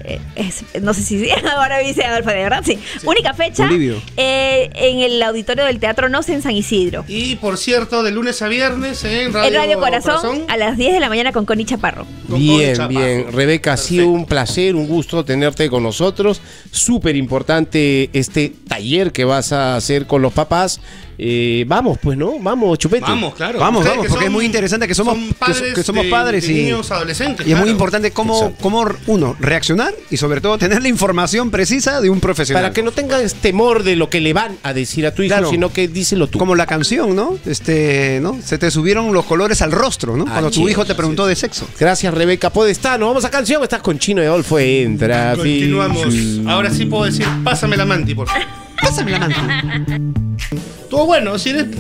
No sé si ahora dice Adolfo, de verdad, sí. Única fecha Bolivio. en el auditorio del Teatro Nos en San Isidro. Y por cierto, de lunes a viernes en Radio, En Radio Corazón, a las 10 de la mañana con Connie Chaparro. con Bien, Concha bien. Pajo. Rebeca, ha sido Perfecto. un placer, un gusto tenerte con nosotros. Súper importante este taller que vas a hacer con los papás. Vamos, pues, ¿no? Vamos, Chupete. Vamos, claro. Vamos, Ustedes vamos, que porque es muy interesante que somos padres de y niños adolescentes. Y es muy claro. importante cómo uno, reaccionar y sobre todo tener la información precisa de un profesional. Para que no tengas temor de lo que le van a decir a tu hijo, Claro. sino que díselo tú. Como la canción, ¿no? ¿No? Se te subieron los colores al rostro, ¿no? Cuando tu Así hijo es, te preguntó de sexo. Gracias, Rebeca Podestá. Nos vamos a canción. Estás con Chino y Adolfo en Traffic. Continuamos. Ahora sí puedo decir, pásame la manti, por favor. Pásame la manta. Todo bueno, si eres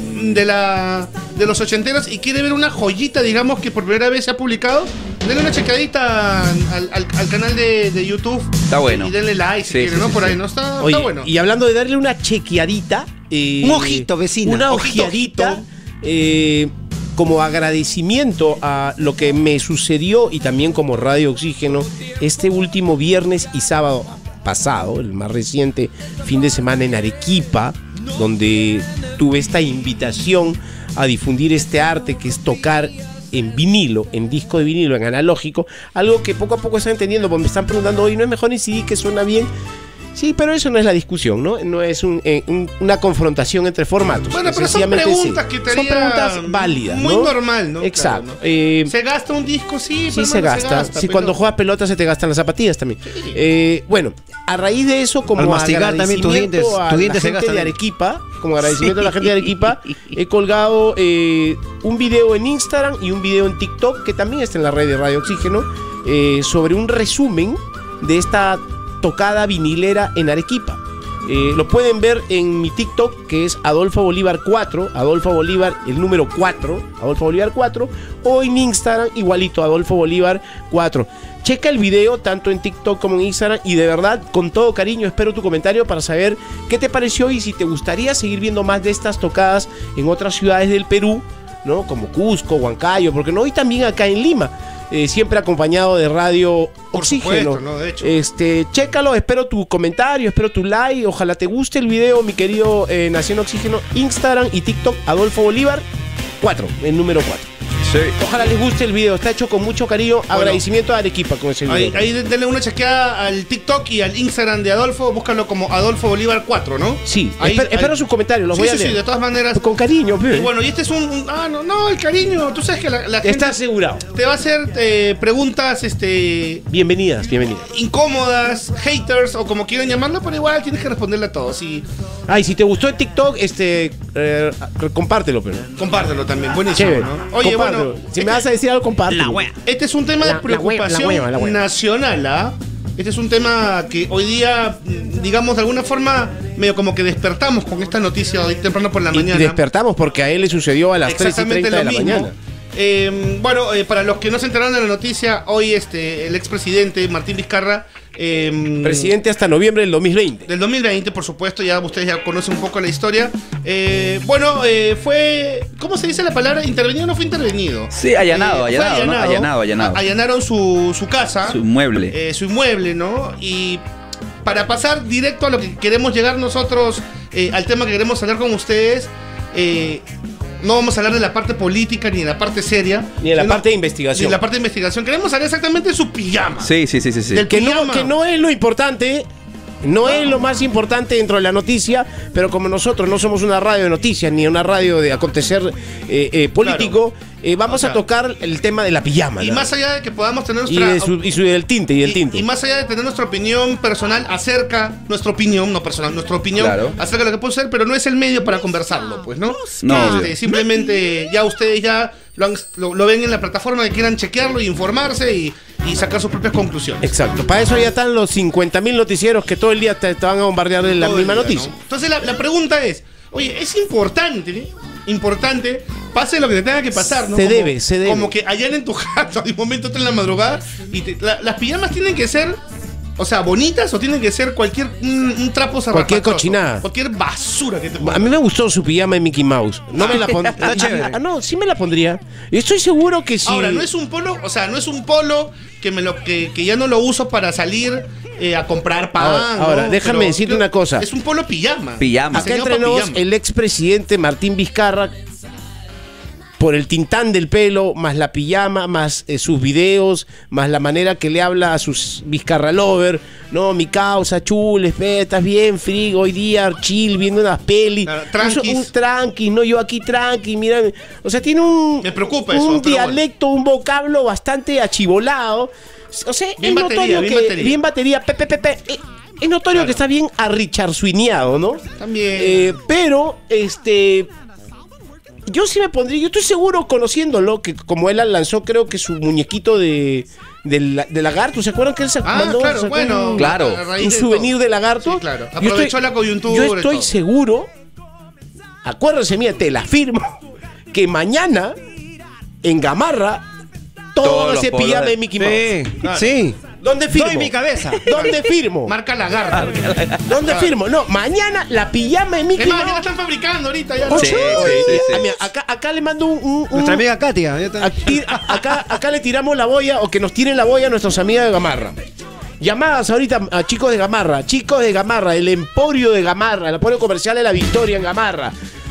de los ochenteros y quiere ver una joyita, digamos, que por primera vez se ha publicado, denle una checadita al canal de YouTube. Está bueno. Y denle like si Sí, quieren, sí, ¿no? sí, Por sí. ahí, ¿no? Está Oye, bueno. y hablando de darle una chequeadita. Un ojito, vecina. Una Ojito, ojeadita. Como agradecimiento a lo que me sucedió y también como Radio Oxígeno este último viernes y sábado pasado, el más reciente fin de semana en Arequipa, donde tuve esta invitación a difundir este arte que es tocar en vinilo, en disco de vinilo, en analógico, algo que poco a poco están entendiendo, porque me están preguntando hoy, ¿no es mejor ni CD que suena bien? Sí, pero eso no es la discusión, ¿no? No es una confrontación entre formatos. Bueno, pero son Sencillamente, preguntas sí. que te Son haría preguntas válidas, muy ¿no? normal, ¿no? Exacto. Claro, ¿no? ¿Se gasta un disco? Sí, Sí pero se hermano, gasta. Sí, pero- cuando juegas pelota se te gastan las zapatillas también. Bueno, a raíz de eso, como Al mastigar también tus dientes- agradecimiento a tus dientes se la gente gastan. de Arequipa, como agradecimiento a la gente de Arequipa, he colgado un video en Instagram y un video en TikTok, que también está en la red de Radio Oxígeno, sobre un resumen de esta tocada vinilera en Arequipa. Lo pueden ver en mi TikTok, que es Adolfo Bolívar 4, Adolfo Bolívar, el número 4, Adolfo Bolívar 4, o en Instagram, igualito, Adolfo Bolívar 4. Checa el video tanto en TikTok como en Instagram y de verdad, con todo cariño, espero tu comentario para saber qué te pareció y si te gustaría seguir viendo más de estas tocadas en otras ciudades del Perú, ¿no? Como Cusco, Huancayo, porque no, y también acá en Lima. Siempre acompañado de Radio Por Oxígeno. supuesto, ¿no? De hecho. Chécalo, espero tu comentario, espero tu like. Ojalá te guste el video, mi querido Nación Oxígeno. Instagram y TikTok, Adolfo Bolívar 4, el número 4. Sí. Ojalá les guste el video, está hecho con mucho cariño. Agradecimiento a Arequipa con ese video. Ahí denle una chequeada al TikTok y al Instagram de Adolfo, búscalo como Adolfo Bolívar 4, ¿no? Sí, Ahí, espero sus comentarios, los voy a leer. Sí, de todas maneras. Con cariño, Y bueno, y este es no, el cariño. Tú sabes que la gente está asegurado. te va a hacer preguntas, Bienvenidas. incómodas, haters o como quieran llamarlo, pero igual tienes que responderle a todos. Y Ay, si te gustó el TikTok, compártelo, pero. compártelo también, buenísimo, Chévere. ¿no? Oye, Compártelo. bueno, Si me vas a decir algo, compártelo. este es un tema de La preocupación hueva. nacional, ¿ah? Este es un tema que hoy día, digamos, de alguna forma, medio como que despertamos con esta noticia hoy temprano por la Y mañana. despertamos porque a él le sucedió a las 3:30 de la mañana. Para los que no se enteraron de la noticia, hoy el expresidente Martín Vizcarra, Presidente hasta noviembre del 2020. del 2020, por supuesto, ya ustedes ya conocen un poco la historia. Fue, ¿cómo se dice la palabra? ¿Intervenido o no fue intervenido? Sí, allanado, Fue ¿no? Allanado. Allanaron su casa. Su inmueble. Su inmueble, ¿no? Y para pasar directo a lo que queremos llegar nosotros, al tema que queremos hablar con ustedes, no vamos a hablar de la parte política ni de la parte seria. Ni de la sino- parte de investigación. Ni de la parte de investigación. Queremos hablar exactamente de su pijama. Sí. Del Que pijama. no es lo importante, no es lo más importante dentro de la noticia, pero como nosotros no somos una radio de noticias ni una radio de acontecer político, vamos o sea, a tocar el tema de la pijama. Y ¿no? más allá de que podamos tener y nuestra... del tinte. Y más allá de tener nuestra opinión personal acerca, nuestra opinión Claro. acerca de lo que puede ser, pero no es el medio para conversarlo, pues, ¿no? No, simplemente ya ustedes ya lo ven en la plataforma que quieran chequearlo y informarse y sacar sus propias conclusiones. Exacto, para eso ya están los 50.000 noticieros que todo el día te van a bombardear de la Todo el misma día, noticia. ¿no? Entonces la pregunta es, oye, es importante, pase lo que te tenga que pasar, ¿no? Se debe. Como que allá en tu jato, de un momento otro en la madrugada, y las pijamas tienen que ser, o sea, bonitas o tienen que ser un trapo zarrapastroso. Cualquier cochinada. Cualquier basura que te pongas. A mí me gustó su pijama de Mickey Mouse. No me la pondría. No, sí me la pondría. Y estoy seguro que sí. Ahora, no es un polo, o sea, no es un polo que ya no lo uso para salir a comprar pan. Ahora, ¿no? déjame Pero decirte una cosa. Es un polo pijama. Pijama. Acá Diseñado entre pa' nos, pijama. el expresidente Martín Vizcarra, por el tintán del pelo, más la pijama, más sus videos, más la manera que le habla a sus Vizcarra lover, no, mi causa, chules, estás bien, frigo, hoy día, chill, viendo unas pelis. Claro, tranquis. Un tranqui, no, yo aquí tranqui, mira. O sea, tiene un, Me preocupa un eso, pero dialecto, un vocablo bastante achivolado. O sea, Bien es batería, notorio bien que. batería. Bien batería, es notorio Claro. que está bien arricharzuineado, ¿no? También. Pero, yo sí me pondría, yo estoy seguro, conociéndolo, que como él lanzó, creo que su muñequito de lagarto, ¿se acuerdan que él claro, sacó bueno. Claro. a raíz un de souvenir todo. de lagarto? Sí, claro. Yo Aprovechó la coyuntura Yo y estoy todo. seguro, acuérdense, mía, te la firmo, que mañana, en Gamarra, todo Todos ese los polos pijama de- de Mickey Mouse. Claro. Sí. ¿Dónde firmo? Doy mi cabeza. ¿Dónde firmo? Marca lagarto. ¿Dónde Claro. firmo? No, mañana la pijama de Mickey Es más, ya la Mouse. están fabricando ahorita. Ya Oye, Sí, oye, sí. ah, mira, acá le mando un Nuestra amiga Katia. acá le tiramos la boya, o que nos tiren la boya a nuestros amigos de Gamarra. Llamadas ahorita a chicos de Gamarra, el Emporio de Gamarra, el Emporio Comercial de la Victoria en Gamarra.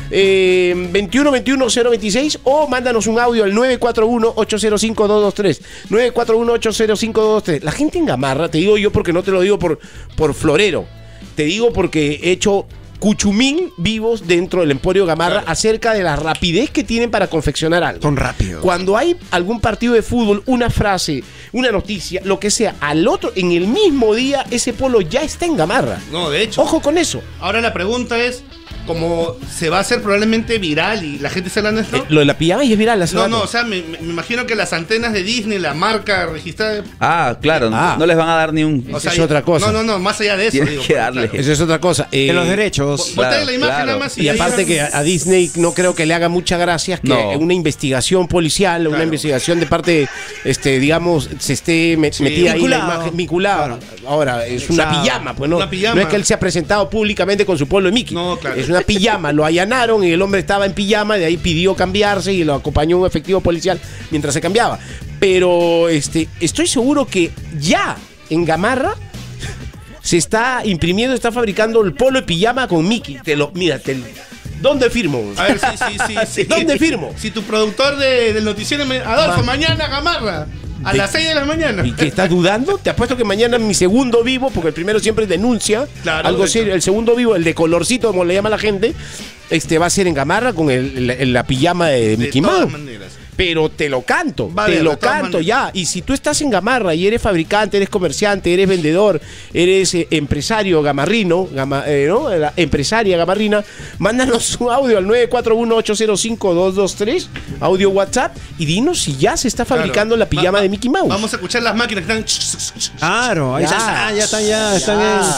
21-21-026, o mándanos un audio al 941-805-223. 941-805-223. La gente en Gamarra, te digo yo porque no te lo digo por florero, te digo porque he hecho cuchumín vivos dentro del Emporio Gamarra, Claro. acerca de la rapidez que tienen para confeccionar algo. Son rápidos. Cuando hay algún partido de fútbol, una frase, una noticia, lo que sea, al otro, en el mismo día, ese polo ya está en Gamarra. No, de hecho. Ojo con eso. Ahora la pregunta es, como se va a hacer probablemente viral y la gente se hablando de esto. Lo de la pijama y es viral hace No, rato. o sea, me imagino que las antenas de Disney, la marca registrada. Claro, no les van a dar ni un... O sea, es otra cosa. No, más allá de eso. Tienen digo, que darle. Eso es otra cosa. De los derechos. Voltea la imagen claro. nada más Y ahí aparte va- que a Disney no creo que le haga mucha gracia que No. una investigación policial, una Claro. investigación de parte, digamos, se esté metida ahí la Vinculado. imagen vinculada. Ahora, es una Exacto. pijama, pues no, Una pijama. no es que él se ha presentado públicamente con su polo de Mickey. No, claro. Es una pijama, lo allanaron y el hombre estaba en pijama, de ahí pidió cambiarse y lo acompañó un efectivo policial mientras se cambiaba. Pero estoy seguro que ya en Gamarra se está imprimiendo, está fabricando el polo de pijama con Mickey. ¿Dónde firmo? A ver, sí. ¿Dónde firmo? Si tu productor del noticiero me... Adolfo, mañana Gamarra. A De- las 6 de la mañana. ¿Y que estás dudando? Te apuesto que mañana mi segundo vivo, porque el primero siempre denuncia Claro, algo de hecho. serio. El segundo vivo, el de colorcito, como le llama la gente, va a ser en Gamarra con la pijama de De Mickey todas Mouse. maneras. Pero te lo canto, Va a te haber, lo de todas canto maneras. ya. Y si tú estás en Gamarra y eres fabricante, eres comerciante, eres vendedor, eres empresario gamarrino, ¿no? La empresaria gamarrina, mándanos un audio al 941-805-223, audio WhatsApp, y dinos si ya se está fabricando la pijama de Mickey Mouse. Vamos a escuchar las máquinas que están... Claro, ahí ya están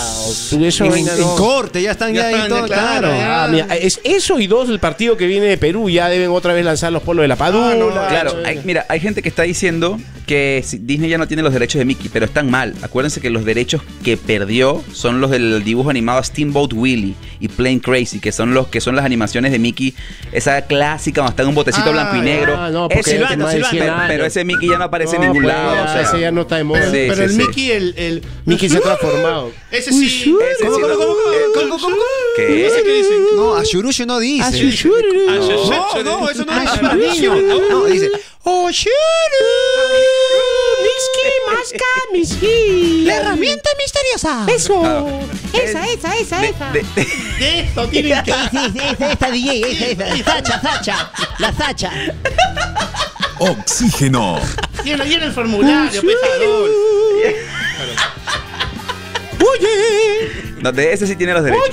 en corte, ya están Ya ahí están, todo, ya, claro, claro. ya. Mira, es eso y dos, el partido que viene de Perú, ya deben otra vez lanzar los polos de la Padula. Claro, hay gente que está diciendo que Disney ya no tiene los derechos de Mickey, pero están mal. Acuérdense que los derechos que perdió son los del dibujo animado Steamboat Willie y Plain Crazy, que son las animaciones de Mickey, esa clásica donde está en un botecito blanco y negro. no, porque Ese- es más de 100 años. pero ese Mickey ya no aparece en No, ningún pues, lado. ya, o sea. ese ya no está de moda. Sí, Pero el sí. Mickey, el... Mickey se ha transformado. Ese sí... Ese sí ¿Cómo? ¿Qué? ¿Ese qué dicen? No, Ashurushu no dice. Ah, No, eso no es para niños. No, dice. Oh, La herramienta misteriosa. Eso. Esa. De esto tienen que... Esta DJ, la Sacha. Oxígeno. Llena el formulario, pues, Adolfo. No, de ese sí tiene los derechos.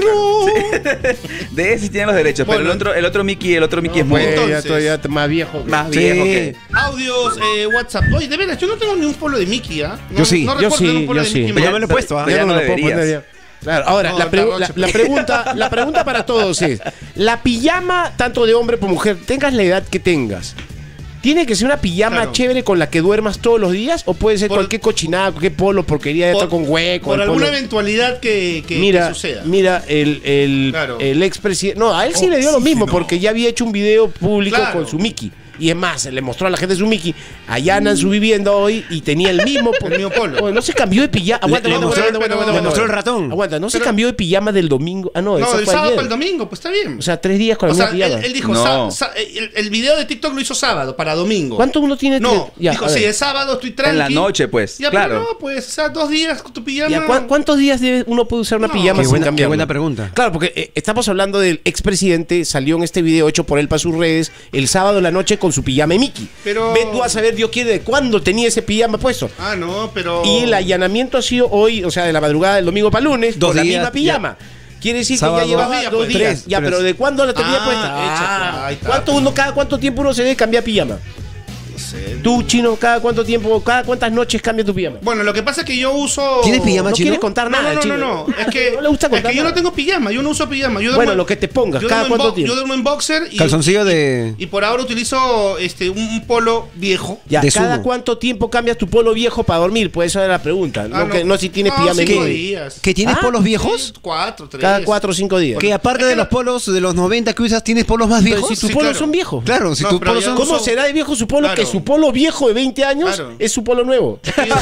De ese sí tiene los derechos. Bueno. Pero el otro Mickey es muy pues, Ya estoy ya más viejo. más viejo Sí. que. Audios, WhatsApp. Oye, de veras, yo no tengo ni un polo de Mickey, ¿ah? No, Yo sí, no yo recuerdo sí, tener un polo yo de sí. Mickey Pero ya Mouse. me lo he puesto, ¿ah? Pero ya no lo puedo deberías. poner ya. Claro, ahora, No, la Roche. pregunta para todos es, la pijama, tanto de hombre como mujer, tengas la edad que tengas, ¿tiene que ser una pijama Claro. chévere con la que duermas todos los días? ¿O puede ser Por- cualquier cochinada, cualquier polo, porquería de estar con hueco? Por el alguna polo? eventualidad que Mira, suceda. mira, el Claro. expresidente. No, a él sí le dio lo mismo porque ya había hecho un video público Claro. con su Mickey. Y es más, le mostró a la gente su Mickey. Allanan su vivienda hoy y tenía el mismo, El mismo polo. Oye, no se cambió de pijama. Aguanta, Le aguanta, mostró- aguanta. le mostró el ratón. Aguanta, no se Pero- cambió de pijama del domingo. Ah, no, No, esa del fue sábado ayer. para el domingo, pues está bien. O sea, 3 días con la O misma sea, pijama. él dijo, No. el video de TikTok lo hizo sábado, para domingo. ¿Cuánto uno tiene? No, Ya, dijo, a ver. sí, es sábado, estoy tranqui. En la noche, pues. Ya, claro. pero no, pues, o sea, 2 días con tu pijama. Ya, ¿cuántos días uno puede usar una No. pijama Qué sin buena, cambiar? qué buena pregunta. Claro, porque estamos hablando del expresidente, salió en este video hecho por él para sus redes el sábado en la noche con su pijama de Mickey. Pero- Ve tú a saber, Dios quiere, de cuándo tenía ese pijama puesto. Ah, no, pero... Y el allanamiento ha sido hoy, o sea, de la madrugada del domingo para lunes, 2 con la días, misma pijama. Quiere decir Sábado, que ya llevaba 2 días, 2 pues. días. Tres, Ya, tres. pero ¿de cuándo la tenía Ah, puesta? ahí está. ¿Cuánto tiempo uno se debe cambiar pijama? No sé. Tú, Chino, ¿cada cuántas noches cambias tu pijama? Bueno, lo que pasa es que yo uso... ¿Tienes pijama, No Chino? quieres contar nada, No, Chino. no. Es que, No le gusta es contar que yo nada. no tengo pijama, yo no uso pijama. Yo Bueno, lo que te pongas, yo ¿cada duermo en cuánto tiempo? Yo duermo en boxer y... Calzoncillo de. Y por ahora utilizo un polo viejo. Ya, de ¿cada sumo. cuánto tiempo cambias tu polo viejo para dormir? Pues esa es la pregunta. No si tienes pijama 5 en días. ¿Que tienes Ah, polos viejos? 4, 3. cada 4 o 5 días. Que aparte Es que de los no- polos de los 90 que usas, ¿tienes polos más Pero viejos? si tus Sí, polos claro. son viejos. Claro, si No, tus pero polos ya son. ¿Cómo uso- será de viejo su polo Claro. que su polo viejo de 20 años Claro. es su polo nuevo? Yo soy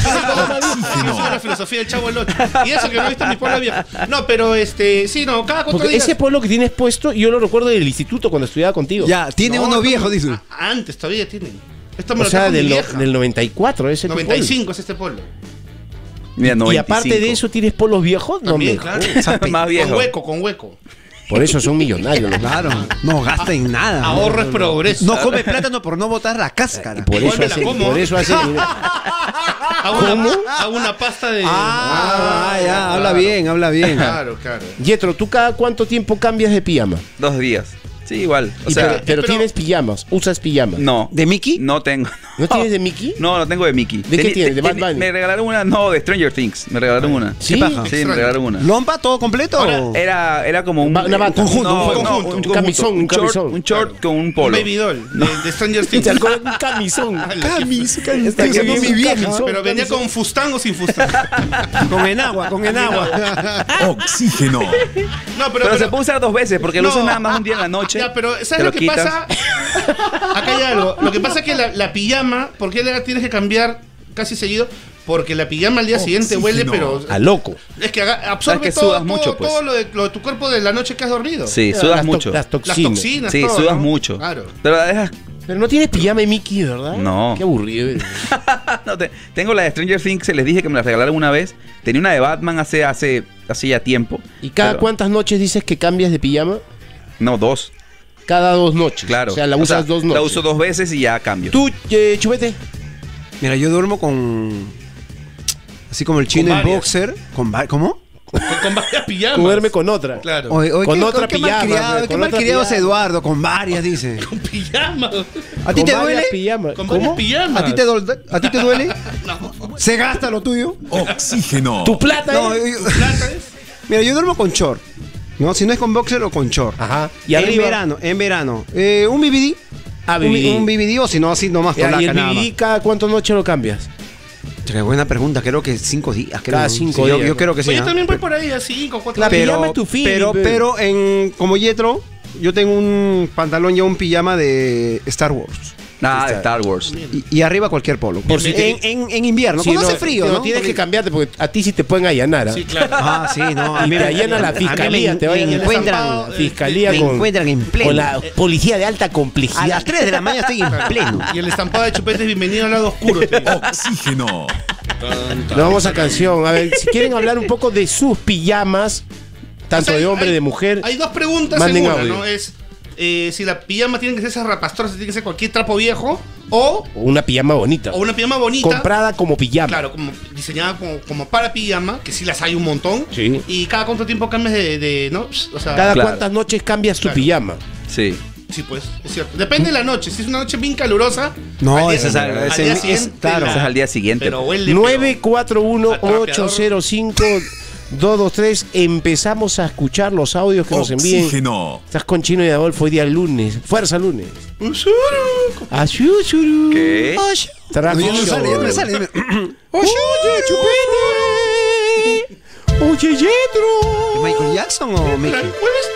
la filosofía del Chavo del 8. Y eso que no he visto mi polo viejo. No, pero sí, no, cada 4 Porque días. ese polo que tienes puesto, yo lo recuerdo del instituto cuando estudiaba contigo. Ya, tiene No, uno esto viejo, me- dice. Antes todavía tiene. Esto me O lo sea, trajo mi del vieja. 94 ese tu polo. 95 es este polo. Mira, Y 95. aparte de eso, ¿tienes polos viejos? No También, me claro. jodas. Más viejo. Con hueco. Por eso son millonarios. los- Claro, no gasta en nada. Ahorro es progreso. No come plátano por no botar la cáscara. Por Igual eso me la hace, como. por eso hace. Hago una pasta de... Ya, habla bien, habla bien. Claro. Yetro, ¿tú cada cuánto tiempo cambias de pijama? 2 días. Sí, igual. O Y sea, pero tienes pijamas, usas pijamas. no. ¿De Mickey? No tengo. ¿No tienes de Mickey? No, no tengo de Mickey. ¿De qué tienes? ¿De Bad Bunny? Me regalaron una, no, de Stranger Things. Me regalaron una. ¿Sí? ¿Qué paja? Sí, me regalaron una. ¿Lompa todo completo? Era como un Una bata. conjunto, No, un conjunto. Un camisón, un short, camisón. un short con un Un polo. baby doll de Stranger Things. Sacó un camisón. Está que usando bien mi vieja. camisón. Pero venía con fustán o sin fustán. Con enagua, con enagua. Oxígeno. No, Pero se puede usar 2 veces porque lo No. usas nada más un día en la noche. Ya, pero te ¿sabes lo que quitas. pasa? Acá hay algo. Lo que pasa es que la pijama, ¿por qué la tienes que cambiar casi seguido? Porque la pijama al día siguiente huele, pero... A loco. Es que absorbe Es que todo, sudas mucho, pues. todo lo de tu cuerpo de la noche que has dormido. Sí, sudas mucho. Las Las toxinas. toxinas, Sí, todo, sudas ¿no? mucho. Claro. Pero la dejas. Pero no tienes pijama de Mickey, ¿verdad? No. Qué aburrido. No, tengo la de Stranger Things, se les dije que me la regalaron una vez. Tenía una de Batman hace ya tiempo. ¿Y cada Pero- cuántas noches dices que cambias de pijama? No, 2. Cada 2 noches. Claro. O sea, la usas 2 noches. La uso 2 veces y ya cambio. ¿Tú, Chupete? Mira, yo duermo con... Así como el chino Con en varias. boxer. ¿Cómo? Con varias pijamas. Duerme con otra. Claro. Oye, Con qué- otra qué pijama, malcriado, con qué otra malcriado es pijama. Eduardo, con varias, dice. Con pijamas. ¿A ti Con te varias duele? pijamas. Con ¿Cómo? varias pijamas. ¿A ti te duele? ¿Se gasta lo tuyo? Oxígeno. ¿Tu plata? No, ¿eh? ¿Plata es? mira, yo duermo con short. ¿No? Si no es con boxer o con short. Ajá. ¿Y en arriba? verano, en verano. Un BBD. Ah, Un BBD. BBD o si no, así nomás ¿Y el polaca nada más. BBD cada cuántas noches lo cambias? Qué buena pregunta, creo que 5 días. Creo. Cada 5 Sí, días. Yo creo que sí. Pues yo ¿ah? también voy por ahí a 5, 4 La días. pijama es tu feeling, pero como Yetro, yo tengo un pantalón ya un pijama de Star Wars. Nada de Star Wars. Y arriba cualquier polo. Por si te- en invierno. Sí, cuando hace frío, ¿no? tienes Porque- que cambiarte porque a ti sí te pueden allanar. ¿ah? Sí, claro. Ah, sí, no. Y te allana la fiscalía, te vayan a encuentran. la fiscalía Me con, encuentran en pleno. con la policía de alta A complejidad. las 3 de la mañana estoy en pleno. Y el estampado de Chupete es bienvenido al lado oscuro. tío. Oxígeno. Nos vamos a canción. A ver, si quieren hablar un poco de sus pijamas, tanto O sea, de hombre, hay- de mujer. Hay dos preguntas Manden en una, audio. ¿no? Es si la pijama tiene que ser esa rapastrosa, si tiene que ser cualquier trapo viejo o Una pijama bonita. una pijama bonita. Comprada como pijama. Claro, como diseñada como para pijama, que sí las hay un montón. Sí. Y cada cuánto tiempo cambias de ¿no? O sea, Cada Claro. cuántas noches cambias tu Claro. pijama. Sí. sí, pues, es cierto. Depende de la noche. Si es una noche bien calurosa, No, al día esa es- siguiente- esa al día es- siguiente claro. la- Esa es al día siguiente. Pero huele 941-805-223. Empezamos a escuchar los audios que nos envíen. Oxígeno. Estás con Chino y Adolfo hoy día lunes. Fuerza lunes. Ashusuru. ¿Qué? Track No, ya no show. sale, ya no sale. Oye, Chupete. Oye, Yetro. ¿Michael Jackson o Mickey?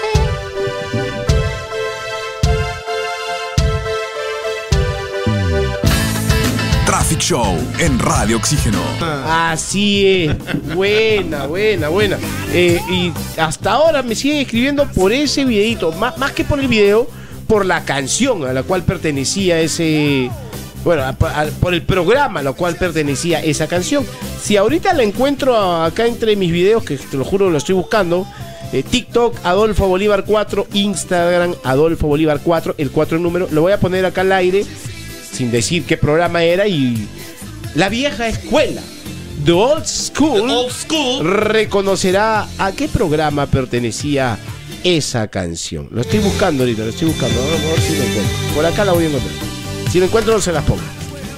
Traffic Show en Radio Oxígeno. Así es. Buena. Y hasta ahora me siguen escribiendo por ese videito. Más que por el video, por la canción a la cual pertenecía ese. Bueno, por el programa a lo cual pertenecía esa canción. Si ahorita la encuentro acá entre mis videos, que te lo juro lo estoy buscando. TikTok, Adolfo Bolívar 4, Instagram, Adolfo Bolívar 4, el 4 en número. Lo voy a poner acá al aire, sin decir qué programa era. Y la vieja escuela, The Old School, reconocerá a qué programa pertenecía esa canción. Lo estoy buscando ahorita, lo estoy buscando. Vamos a ver si lo encuentro. Por acá la voy a encontrar. Si lo encuentro, no se las pongo.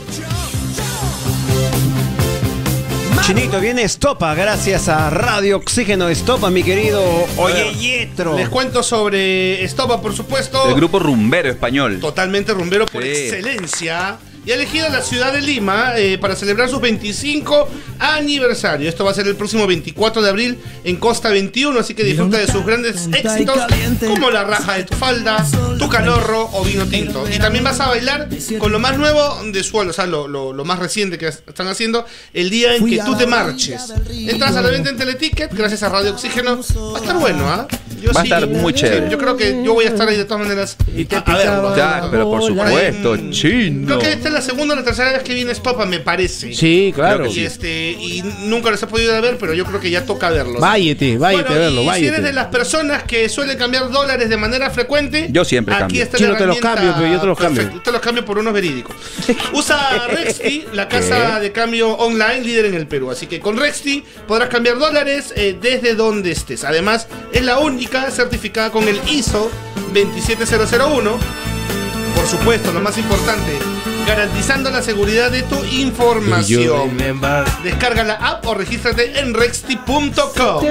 Chinito, viene Estopa, gracias a Radio Oxígeno Estopa, mi querido Oye Yetro. Les cuento sobre Estopa, por supuesto. El grupo rumbero español. Totalmente rumbero por Sí. excelencia. Y ha elegido la ciudad de Lima para celebrar su 25 aniversario. Esto va a ser el próximo 24 de abril en Costa 21, así que disfruta de sus grandes éxitos como La Raja de tu Falda, Tu Calorro o Vino Tinto. Y también vas a bailar con lo más nuevo de Suelo, o sea, lo más reciente que están haciendo, El Día en que tú te marches. Entras a la venta en Teleticket, gracias a Radio Oxígeno. Va a estar bueno, ¿ah? Va a estar muy chévere. Yo creo que yo voy a estar ahí de todas maneras a verlo. Ya, pero por supuesto, chino. Creo que esta es la segunda o la tercera vez que viene Estopa, me parece. Sí, claro. Y, y nunca los he podido ir a ver, pero yo creo que ya toca verlos. Váyete a verlo, y váyete. si eres de las personas que suelen cambiar dólares de manera frecuente, yo siempre aquí cambio. está Yo la no te los herramienta. cambio, pero yo te los cambio. Perfecto, te los cambio por unos verídicos. Usa Rexti, la casa de cambio online líder en el Perú. Así que con Rexti podrás cambiar dólares desde donde estés. Además, es la única certificada con el ISO 27001. Por supuesto, lo más importante, garantizando la seguridad de tu información. Descarga la app o regístrate en rexti.com.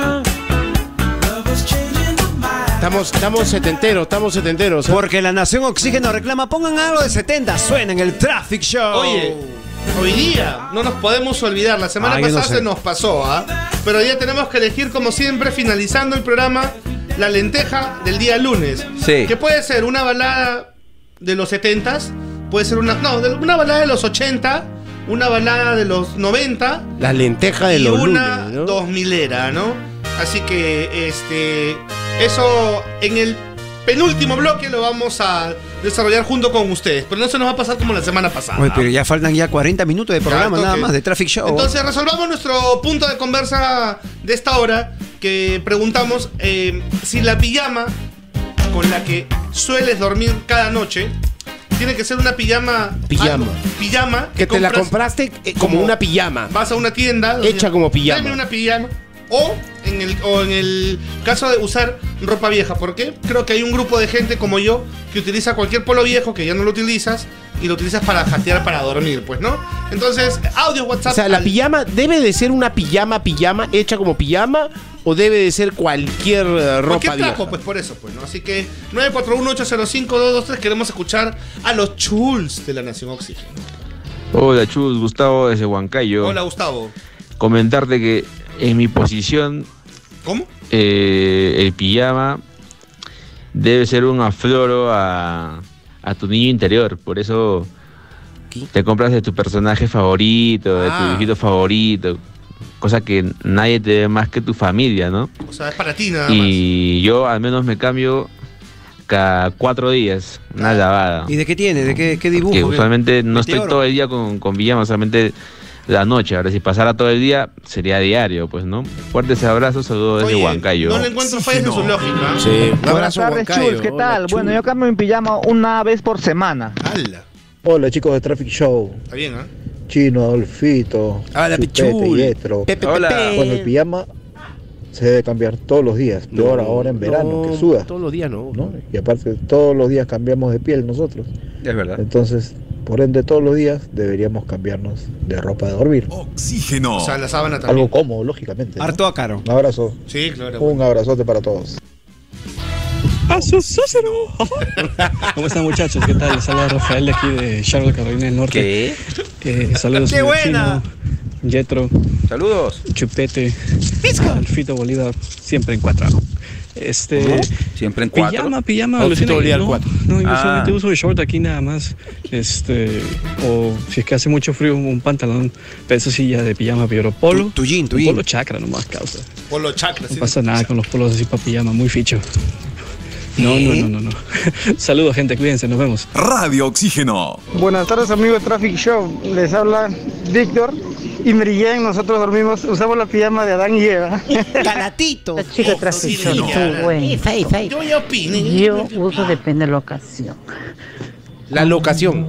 Estamos setenteros. Porque la Nación Oxígeno reclama, pongan algo de 70, suena en el Traffic Show. Oye, hoy día no nos podemos olvidar, la semana yo no pasada sé. se nos pasó, pero ya tenemos que elegir como siempre, finalizando el programa, la lenteja del día lunes. Sí. Que puede ser una balada de los 70s, puede ser una balada de los 80, una balada de los 90. La lenteja de y los una lunes, ¿no? 2000era, ¿no? Así que eso en el penúltimo bloque lo vamos a desarrollar junto con ustedes, pero no se nos va a pasar como la semana pasada. Oye, pero ya faltan 40 minutos de programa nada más de Traffic Show. Entonces resolvamos nuestro punto de conversa de esta hora, que preguntamos si la pijama con la que sueles dormir cada noche tiene que ser una pijama que te la compraste como una pijama. Vas a una tienda hecha como pijama. Dame una pijama. O en el caso de usar ropa vieja. ¿Por qué? Creo que hay un grupo de gente como yo que utiliza cualquier polo viejo que ya no lo utilizas y lo utilizas para jatear, para dormir, pues, ¿no? Entonces, audio WhatsApp. O sea, la pijama debe de ser una pijama hecha como pijama, o debe de ser cualquier ropa cualquier vieja. trapo, pues por eso, pues, ¿no? Así que 941-805-223, queremos escuchar a los chuls de la Nación Oxígeno. Hola Chus, Gustavo desde Huancayo. Hola, Gustavo. Comentarte que en mi posición, ¿cómo? El pijama debe ser un afloro a tu niño interior. Por eso te compras de tu personaje favorito, de tu viejito favorito. Cosa que nadie te ve más que tu familia, ¿no? O sea, es para ti nada más. Y yo al menos me cambio cada 4 días, una lavada. ¿Y de qué tiene? ¿De qué dibujo? Que usualmente no estoy Meteoro. todo el día con pijama, solamente la noche. Ahora, si pasara todo el día, sería diario, pues, ¿no? Fuertes abrazos, saludos desde Huancayo. No le encuentro fallas en su lógica. Sí, un Buenas abrazo, tardes, Huancayo. Chuls, ¿qué tal? Hola, Bueno, Chul. yo cambio mi pijama una vez por semana. ¡Hala! Hola chicos de Traffic Show. Está bien, ¿ah? Chino, Adolfito, Hola, Chupete, Pichul. Yetro. Hola. Bueno, el pijama se debe cambiar todos los días. Peor ahora en verano, que suda. Todos los días no. ¿no? Y aparte, todos los días cambiamos de piel nosotros. Es verdad. Entonces, por ende, todos los días deberíamos cambiarnos de ropa de dormir. Oxígeno. O sea, la sábana también. Algo cómodo, lógicamente. ¿no? Harto a caro. Un abrazo. Sí, claro. Un abrazote para todos. ¿Cómo están, muchachos? ¿Qué tal? Les habla Rafael de aquí de Charlotte, Carolina del Norte. Saludos ¡Qué a buena! Chino, Yetro, Saludos. Chupete, Alfito Bolívar, siempre en cuatro. Siempre en 4. Pijama, Alfito alucina, Bolívar, no, 4. no, yo solamente uso short aquí nada más. O si es que hace mucho frío, un pantalón, pero eso sí ya de pijama, pero polo. Tu jean. Polo chakra nomás causa. Polo chakra. No pasa nada con los polos así para pijama, muy ficho. No. Saludos, gente, cuídense, nos vemos. Radio Oxígeno. Buenas tardes, amigos de Traffic Show. Les habla Víctor y Meriyen. Nosotros usamos la pijama de Adán y Eva. Calatito. Chica de Traffic Show, muy bueno. Yo ya opine. Yo uso depende de la ocasión. La locación.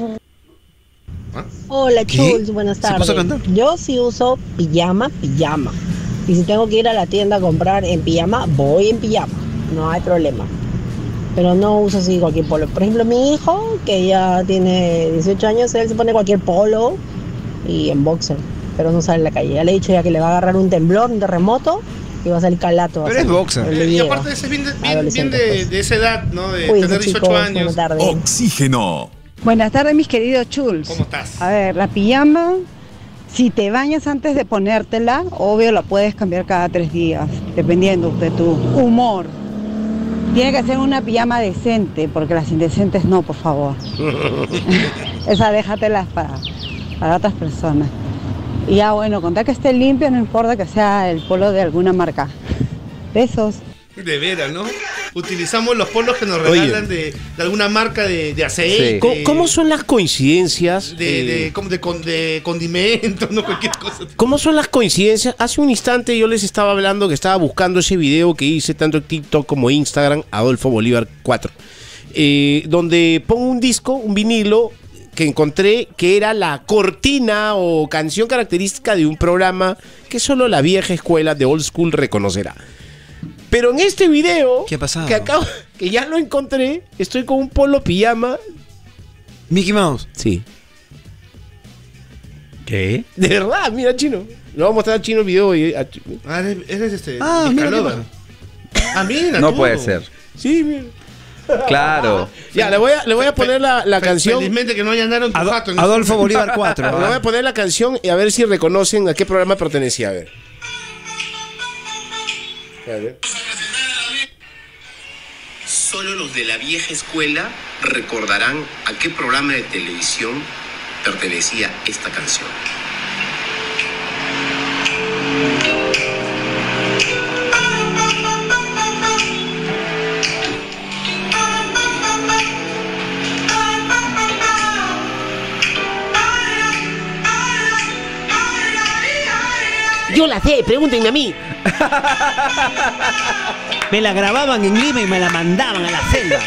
Hola, ¿Qué? Chuls, buenas ¿Se tardes. puso a cantar? Yo sí uso pijama. Y si tengo que ir a la tienda a comprar en pijama, voy en pijama. No hay problema. Pero no uso así cualquier polo. Por ejemplo, mi hijo, que ya tiene 18 años, él se pone cualquier polo y en boxer. Pero no sale a la calle. Ya le he dicho ya que le va a agarrar un temblor, un terremoto y va a salir calato. Pero es boxer. Y aparte ese es bien de esa edad, ¿no? De Cuídense, tener 18 chicos, años. buenas tardes. Oxígeno. Buenas tardes, mis queridos Chuls. ¿Cómo estás? A ver, la pijama, si te bañas antes de ponértela, obvio la puedes cambiar cada 3 días, dependiendo de tu humor. Tiene que ser una pijama decente, porque las indecentes no, por favor. Esa déjatelas para otras personas. Y ya bueno, contar que esté limpio, no importa que sea el polo de alguna marca. Besos. De veras, ¿no? Utilizamos los polos que nos regalan de alguna marca de aceite. Sí. ¿Cómo son las coincidencias? De condimentos, no cualquier cosa. ¿Cómo son las coincidencias? Hace un instante yo les estaba hablando que estaba buscando ese video que hice tanto en TikTok como Instagram, Adolfo Bolívar 4, donde pongo un disco, un vinilo que encontré que era la cortina o canción característica de un programa que solo la vieja escuela de Old School reconocerá. Pero en este video, ¿qué ha pasado? Que ya lo encontré, estoy con un polo pijama. ¿Mickey Mouse? Sí. ¿Qué? De verdad, mira, Chino. Le voy a mostrar a Chino el video. Eres mira. Mira. No tú. puede ser. Sí, mira. Claro. Ya, le voy a poner la canción. Felizmente que no allanaron tu jato. Adolfo Bolívar 4. Le voy a poner la canción y a ver si reconocen a qué programa pertenecía. A ver. Solo los de la vieja escuela recordarán a qué programa de televisión pertenecía esta canción. Yo la sé, pregúntenme a mí. Me la grababan en Lima y me la mandaban a la celda.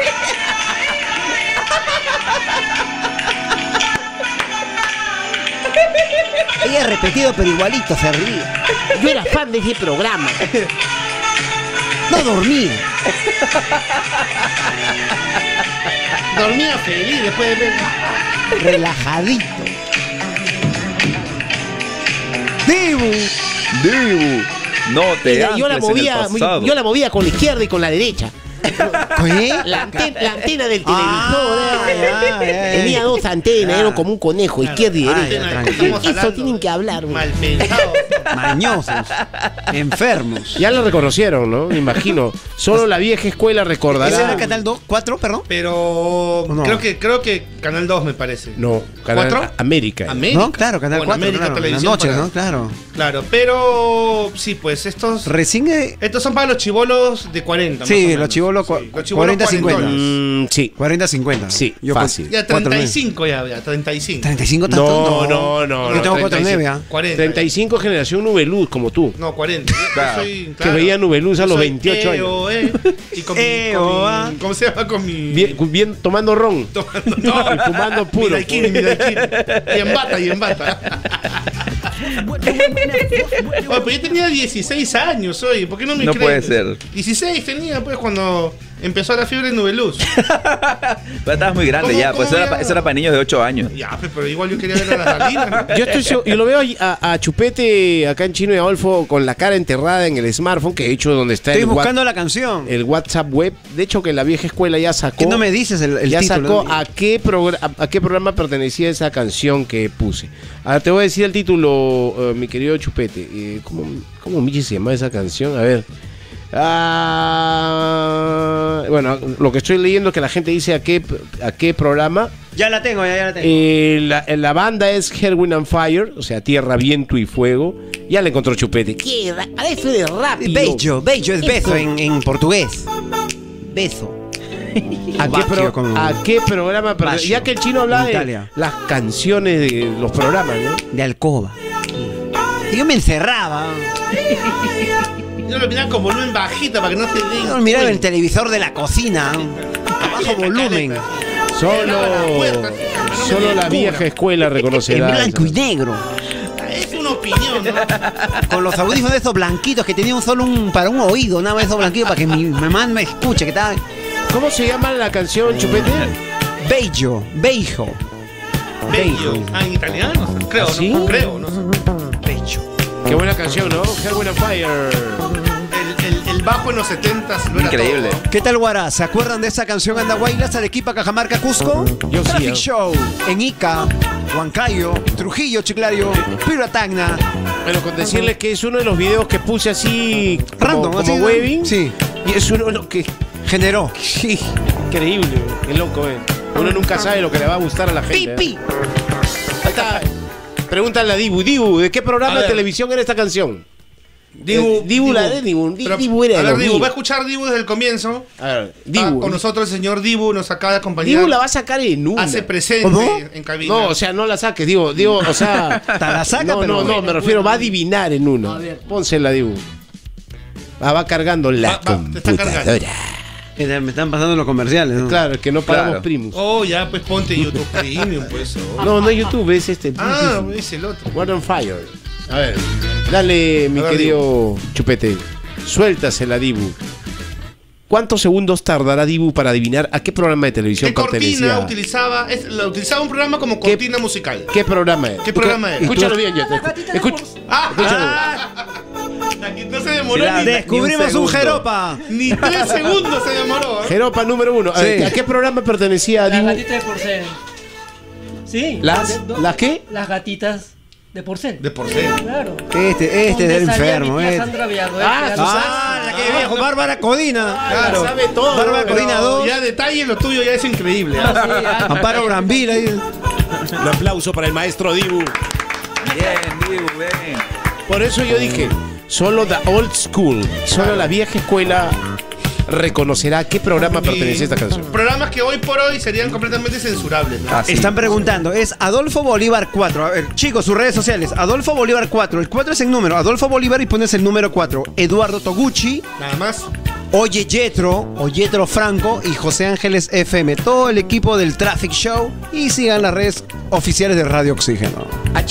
Ella repetido pero igualito se ría. Yo era fan de ese programa. No dormía. Dormía feliz después de ver. Relajadito. Dibu, no te Mira, ancles en el pasado. yo la movía con la izquierda y con la derecha. ¿Qué? La antena del televisor. Tenía dos antenas, era como un conejo, izquierda y derecha. Eso tienen que hablar. Mal pensado. Mañosos. Enfermos. Ya lo reconocieron, ¿no? Me imagino. Solo la vieja escuela recordará. ¿Ese era Canal 2? ¿4, perdón? Pero No. creo que Canal 2 me parece. No, Canal ¿4? América. No, claro, Canal Bueno, 4. América Claro, en las Televisión noches, para- ¿no? Claro. Claro, pero sí, pues estos estos son para los chibolos de 40. Sí, más o los menos. chibolos Los chibolos 40-50. Sí. 40-50. Sí, Yo fácil. Ya 35 ya, 35. 35 No. Yo tengo 4-9, ¿ah? 40. 35 generación Nubeluz, como tú. No, 40. Yo soy, Que veía Nubeluz a los Yo soy 28 años. Y con mi, ¿cómo se llama? Con mi... Bien tomando ron. Y fumando puro. Mi daiquiri. Y en bata. Oye, pues yo tenía 16 años hoy, ¿por qué no me No crees? puede ser. 16 tenía pues cuando empezó la fiebre de Nubeluz. Pero estabas muy grande ya, pues eso era para niños de 8 años. Ya, pero igual yo quería ver a las Dalinas, ¿no? Yo lo veo a Chupete acá en Chino y Adolfo con la cara enterrada en el smartphone, que de hecho donde está Estoy el buscando la canción. el WhatsApp web. De hecho que la vieja escuela ya sacó. ¿Qué no me dices el ya título? sacó a qué programa pertenecía esa canción que puse. Ahora te voy a decir el título, mi querido Chupete. ¿Cómo Michi se llama esa canción? A ver. Bueno, lo que estoy leyendo es que la gente dice a qué programa. Ya la tengo, ya la tengo. La banda es Earth, Wind and Fire, o sea, Tierra, Viento y Fuego. Ya le encontró Chupete. ¿Qué? A eso de rápido. Bello es beso Eso. en portugués. Beso. ¿A qué programa? Bacio. Ya que el chino habla En de Italia. las canciones de los programas, ¿no? De alcoba. Y yo me encerraba. Yo lo miraba con volumen bajita para que no se den. Yo miraba el televisor de la cocina. A bajo volumen. Solo la vieja escuela reconocerá. En blanco y negro. Es una opinión, ¿no? Con los audífonos de esos blanquitos que tenían solo para un oído, nada más esos blanquitos para que mi mamá me escuche. Que estaba... ¿Cómo se llama la canción, Chupete? Bello. Bello. En italiano, creo, ¿Sí? ¿no? Creo, no sé. Bello. Qué buena canción, ¿no? Earth, Wind and Fire. El bajo en los 70s lo era Increíble. todo. ¿Qué tal, Guará? ¿Se acuerdan de esa canción Andahuaylas, Arequipa, Cajamarca, Cusco? Yo sí, Traffic Show en Ica, Huancayo, Trujillo, Chiclayo, Piratagna. Bueno, con decirles que es uno de los videos que puse así Random, como así, ¿no? webbing. Sí. Y es uno de los que Generó. sí, increíble, qué loco, Uno nunca sabe lo que le va a gustar a la gente. Pi. Ahí está. Pregúntale a Dibu, ¿de qué A programa de ver. televisión era esta canción? Dibu la de Dibu. Dibu era a de ver, los Dibu, míos. va a escuchar Dibu desde el comienzo. A ver, Está Dibu. con nosotros el señor Dibu, nos acaba de acompañar. Dibu la va a sacar en una. Hace presente ¿Cómo? en cabina. No, o sea, no la saques, digo, o sea. La saca, no, pero no, me refiero, va a adivinar en uno. Pónsela, Dibu. Va cargando la te está cargando. Me están pasando los comerciales, ¿no? Claro, que no pagamos Primus. Oh, ya, pues ponte YouTube Premium, pues. Oh. No es YouTube, es este. Ah, es el otro. War on Fire. A ver, dale, mi querido Chupete. Suéltasela, Dibu. ¿Cuántos segundos tardará Dibu para adivinar a qué programa de televisión ¿Qué cortina pertenecía? utilizaba un programa como cortina musical? ¿Qué programa es? ¿Qué programa es? Escúchalo bien, yo te escucho. Aquí no se demoró ni Descubrimos un Jeropa. Ni 3 segundos se demoró. Jeropa número 1. Sí. ¿A qué programa pertenecía Las Dibu? gatitas de porcel. Sí. ¿Las qué? Las gatitas de porcel. De porcel. Claro. Este es Donde el salía enfermo. mi tía Sandra Villanueva. La que viejo, Bárbara Codina. Claro. Sabe todo. Bárbara Pero Codina 2. ya detalle lo tuyo ya es increíble. Amparo Brambila. Un aplauso para el maestro Dibu. Bien, Dibu, bien. Por eso yo dije, solo the old school, solo la vieja escuela reconocerá a qué programa pertenece esta canción. Programas que hoy por hoy serían completamente censurables, ¿no? Están preguntando, es Adolfo Bolívar 4. A ver, chicos, sus redes sociales. Adolfo Bolívar 4. El 4 es el número. Adolfo Bolívar y pones el número 4. Eduardo Toguchi. Nada más. Oye Yetro Franco y José Ángeles FM. Todo el equipo del Traffic Show. Y sigan las redes oficiales de Radio Oxígeno.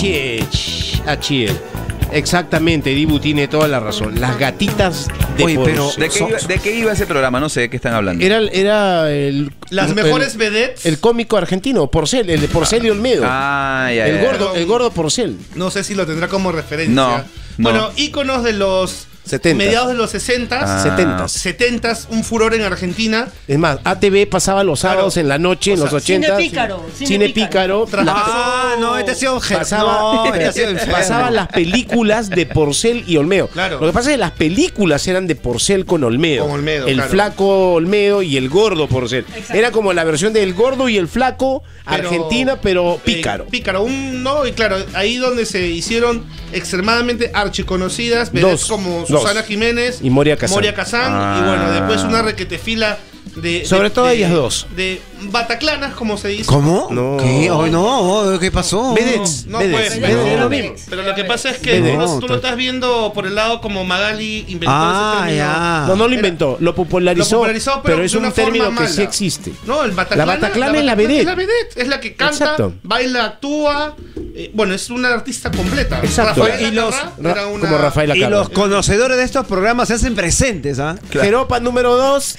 H. Exactamente, Dibu tiene toda la razón. Las gatitas de Oye, pero porcel. ¿de qué iba ese programa? No sé de qué están hablando. Era el... Las mejores vedettes. El cómico argentino, Porcel, el de Porcel y Olmedo. El gordo Porcel. No sé si lo tendrá como referencia. No. Bueno, íconos de los 70. mediados de los 60s, 70s, un furor en Argentina. Es más, ATV pasaba los sábados en la noche, en los 80. Cine Pícaro. No, este ha sido pasaban las películas de Porcel y Olmedo. Claro. Lo que pasa es que las películas eran de Porcel con Olmedo. Con Olmedo, el claro. flaco Olmedo y el gordo Porcel. Era como la versión del gordo y el flaco argentina, pero pícaro. Pícaro, y claro, ahí donde se hicieron extremadamente archiconocidas, vedettes como Susana Jiménez y Moria Kazán. Y bueno, después una requetefila de... Sobre todo ellas dos. De bataclanas, como se dice. ¿Cómo? No. ¿Qué? ¿Qué pasó? Vedettes. No, pues, pero lo que pasa es que tú lo estás viendo por el lado como Magali inventó ese término. No lo inventó, lo popularizó, pero es un término que sí existe. No, el la Bataclana es la vedette. Es la vedette, es la que canta, Exacto. baila, actúa. Bueno, es una artista completa. Exacto. Como Rafael Y los conocedores de estos programas se hacen presentes, ¿ah? Jeropa número 2.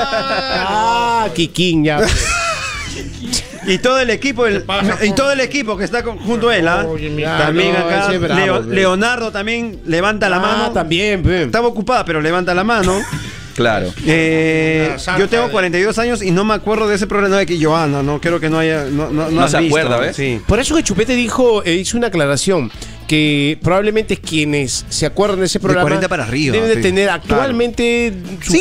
Kikín ya. Y todo el equipo, que está junto a él, ¿ah? También acá. ese es bravo, Leonardo también levanta la mano. También, estaba ocupada, pero levanta la mano. Claro. Yo tengo 42 años y no me acuerdo de ese programa de que Joana, no creo que no haya. No se acuerda, ¿ves? Sí. Por eso que Chupete hizo una aclaración. Que probablemente quienes se acuerdan de ese programa de 40 para arriba, deben de tener actualmente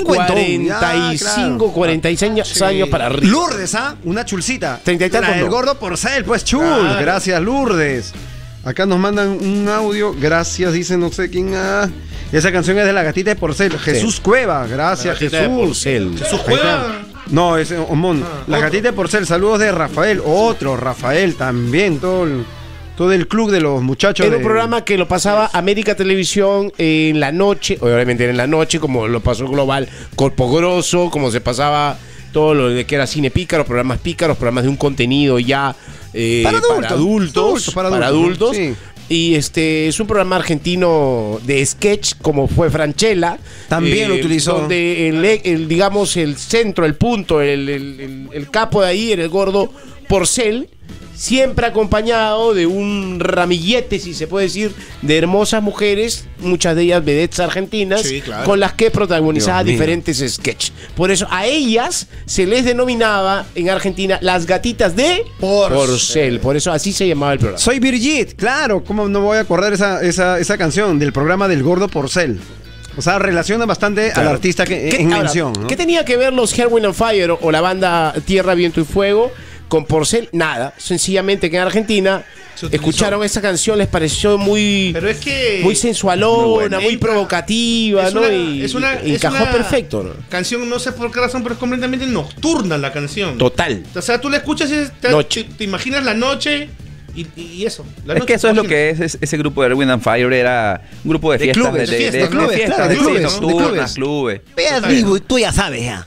45, 46 años para arriba. Lourdes, una chulcita. 30 y tantos. El gordo Porcel, pues chul. Claro. Gracias, Lourdes. Acá nos mandan un audio. Gracias, dice no sé quién. Esa canción es de la gatita de Porcel. Jesús Cueva, gracias, Jesús. Jesús Cueva. No, es Omón. La gatita de Porcel, saludos de Rafael. Otro Rafael también, todo el club de los muchachos. Era un programa que lo pasaba América Televisión en la noche, obviamente era en la noche, como lo pasó Global Corpo Grosso, como se pasaba todo lo de que era cine pícaro, programas pícaros, programas de un contenido ya para adultos. Sí. Y es un programa argentino de sketch, como fue Franchella. También lo utilizó. Donde digamos, el centro, el punto, el capo de ahí era el gordo Porcel. Siempre acompañado de un ramillete, si se puede decir, de hermosas mujeres, muchas de ellas vedettes argentinas, sí, claro, con las que protagonizaba Dios diferentes sketches. Por eso a ellas se les denominaba en Argentina las gatitas de Porcel. Por eso así se llamaba el programa. Soy Birgit, claro, ¿cómo no voy a acordar esa canción del programa del gordo Porcel? O sea, relaciona bastante al artista en mención, ¿no? ¿Qué tenía que ver los Earth, Wind and Fire o la banda Tierra, Viento y Fuego con Porcel? Nada, sencillamente que en Argentina escucharon esa canción, les pareció muy, pero es que muy sensualona, muy provocativa, es ¿no? una- Y es una- y encajó es una- perfecto, ¿no? Canción, no sé por qué razón, pero es completamente nocturna la canción. Total. O sea, tú la escuchas y te imaginas la noche y eso. La Es noche, que eso es lo imagínate. que es ese grupo de Erwin and Fire, era un grupo de De fiestas, clubes, de fiestas, clubes, fiestas, claro, de sí, clubes, nocturnas, de clubes. clubes. Veas vivo, tú ya sabes ya.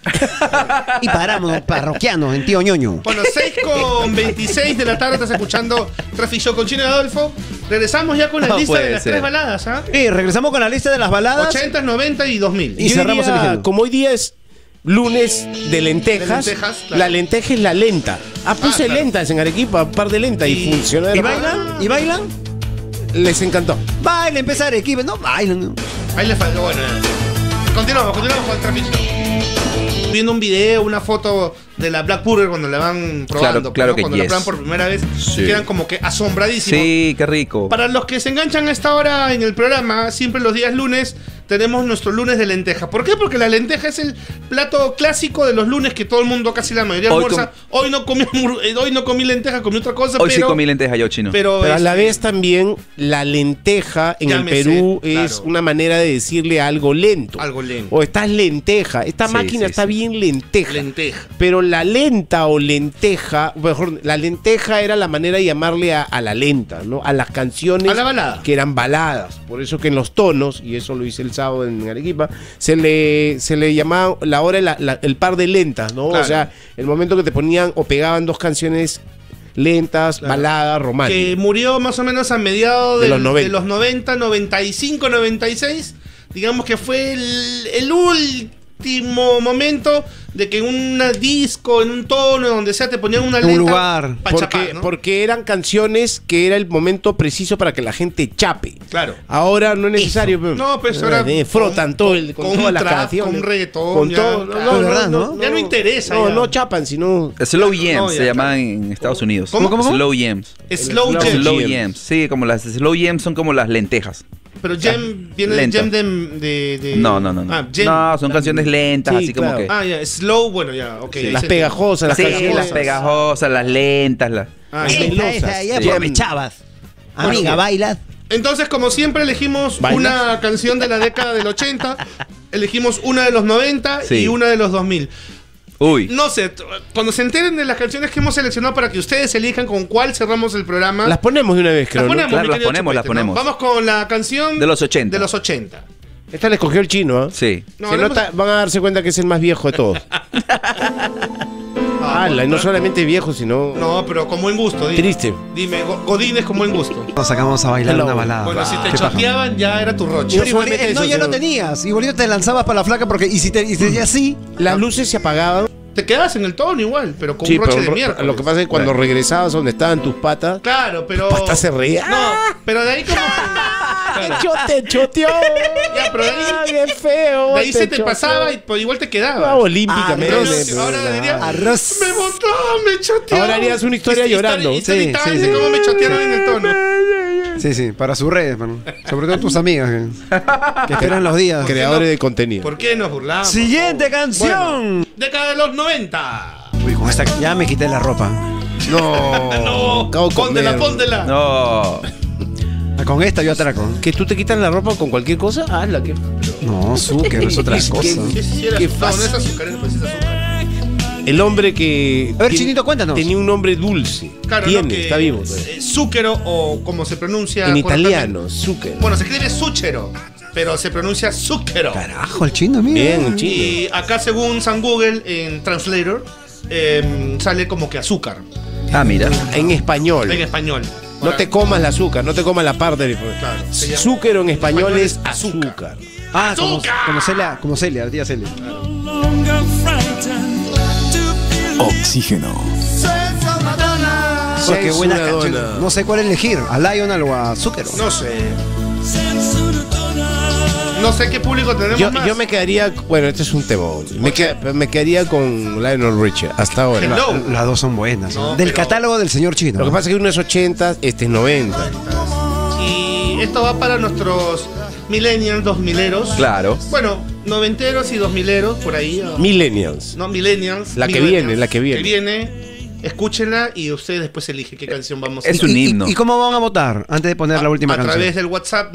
Y paramos parroquianos en Tío Ñoño. Bueno, 6:26 de la tarde estás escuchando Traffic Show con Chino y Adolfo. Regresamos ya con la No lista puede de las ser. 3 baladas, ¿ah? Regresamos con la lista de las baladas. 80, 90 y 2000. Y cerramos eligiendo. Como hoy día es lunes de lentejas, De lentejas, claro. la lenteja es la lenta. Puse claro. lentas en Arequipa, un par de lentas y funcionó. de ¿Y maravilla. bailan? ¿Y bailan? Les encantó. Baila, empezar Arequipa. No bailan. Ahí le faltó, bueno. Continuamos con el Traffic Show. Viendo un video, una foto de la Black Burger cuando la van probando. Claro ¿no? que Cuando la yes. prueban por primera vez, Sí. quedan como que asombradísimos. Sí, qué rico. Para los que se enganchan a esta hora en el programa, siempre los días lunes tenemos nuestro lunes de lenteja. ¿Por qué? Porque la lenteja es el plato clásico de los lunes que todo el mundo, casi la mayoría, Hoy almuerza. Hoy no comí lenteja, comí otra cosa, Hoy pero... sí comí lenteja yo, Chino. Pero a la vez también la lenteja en el Llámese, Perú claro. es una manera de decirle algo lento. Algo lento. O estás lenteja. Esta Sí, máquina sí, está sí. bien lenteja. Lenteja. Pero la lenta o lenteja, mejor, la lenteja era la manera de llamarle a la lenta, ¿no? A las canciones A la balada. que eran baladas. Por eso que en los tonos, y eso lo hice el sábado en Arequipa, se le llamaba la hora, el par de lentas, ¿no? Claro. O sea, el momento que te ponían o pegaban dos canciones lentas, Claro. baladas, románticas. que murió más o menos a mediados De de los 90. 95, 96. Digamos que fue el último momento de que en un disco, en un tono, donde sea, te ponían una En un lenta lugar. pa' Porque, chapar, ¿no? porque eran canciones que era el momento preciso para que la gente chape. Claro. Ahora no es necesario. pero- No, pues ahora frotan todo con con todas un las trap, canciones. con un reggaetón, Con ya, todo. claro. De verdad, ¿no? Ya no interesa, No, ya. no chapan, sino. Slow Jams No, se ya, llaman en Estados Unidos. ¿Cómo? Slow Jams. Slow Slow Jam. Slow Jams. Jams. Sí, como las Slow Jams son como las lentejas. Pero Jam viene Lento. de Jam de... No. Ah, Jam. No, son canciones lentas, Sí, así como claro. que. Ah, ya, slow, bueno, ya, ok. ahí Las se pegajosas, las Sí, canciones. las pegajosas, las lentas, las. Ah, Las ya. melosas. Ya Sí. aprovechabas. Amiga, Bueno, bailas. Entonces, como siempre, elegimos ¿Bailas? una canción de la década del 80, elegimos una de los 90 Sí. y una de los 2000. Uy. No sé, cuando se enteren de las canciones que hemos seleccionado para que ustedes elijan con cuál cerramos el programa. Las ponemos de una vez, creo. Las ¿no? ponemos, Claro, mi las querido ponemos, las Chupete, ¿no? ponemos. Vamos con la canción De los 80. de los 80. Esta la escogió el chino, ¿ah? Sí. No, Se no nota- van a darse cuenta que es el más viejo de todos. Y no solamente viejo, sino No, pero con buen gusto. Dime. triste. Dime, Godines con buen gusto. Nos sacamos a bailar Hello. una balada. Bueno, si te ¿Qué pasó? choteaban ya era tu roche. Pero igual- solamente no, eso, ya lo sino- tenías. Igualito te lanzabas para la flaca porque. Y si te decías así. Las luces se apagaban. Te quedabas en el tono igual, pero con Sí, un roche pero de mierda. lo que pasa es que cuando regresabas donde estaban tus patas, Claro, pero. patas se reía. No, pero de ahí como. Te choteó. Ya, pero de ahí. Qué feo. De ahí se te choteó. pasaba y pues, igual te quedaba. Ah, olímpicamente. Ahora diría, Arroz. me botó, me choteó. Ahora harías una historia llorando. Sí, sí, sí. cómo me chotearon en el tono. Sí, sí, para sus redes, mano. Sobre todo tus amigas que esperan los días. Creadores de contenido. ¿Por qué nos burlamos? Siguiente canción. Bueno, década de los 90. Uy, con esta ya me quité la ropa. No. No, póntela. No. Con esta yo atraco. ¿Que tú te quitas la ropa con cualquier cosa? Hazla. Que... No, azúcar, es otra cosa. Qué No, fácil. no es azúcar, es azúcar. El hombre que. A ver, Chinito, cuéntanos. Tenía un nombre dulce. Claro, Tiene, ¿no? Que está vivo. Zúquero o como se pronuncia. En correctamente. italiano, zucchero. Bueno, se escribe zúchero, pero se pronuncia zúquero. Carajo, el chino, mira. Bien, el chino. Y acá, según San Google, en Translator, sale como que azúcar. Ah, mira. En español. En español. No te comas el azúcar, no te comas la parte. Claro, se llama- Zúquero en español español es es azúcar. Ah, como Celia, la tía Celia. Oxígeno. Oh, qué Es buena una canción. dona. No sé cuál elegir, a Lionel o a Zucker. No sé. No sé qué público tenemos más. Yo me quedaría. Bueno, este es un tema. Me quedaría con Lionel Richie hasta ahora. Hello. Las dos son buenas. No, Del pero- catálogo del señor chino. Lo que pasa es que uno es 80, este es 90. Y esto va para nuestros millennials, 2000eros. Claro. Bueno, noventeros y 2000eros, por ahí. Millennials. No, millennials. La que millennials. viene, la que viene. Que viene. Escúchenla y ustedes después eligen qué canción vamos a Es un himno. ¿Y cómo van a votar antes de poner la última canción? A través del WhatsApp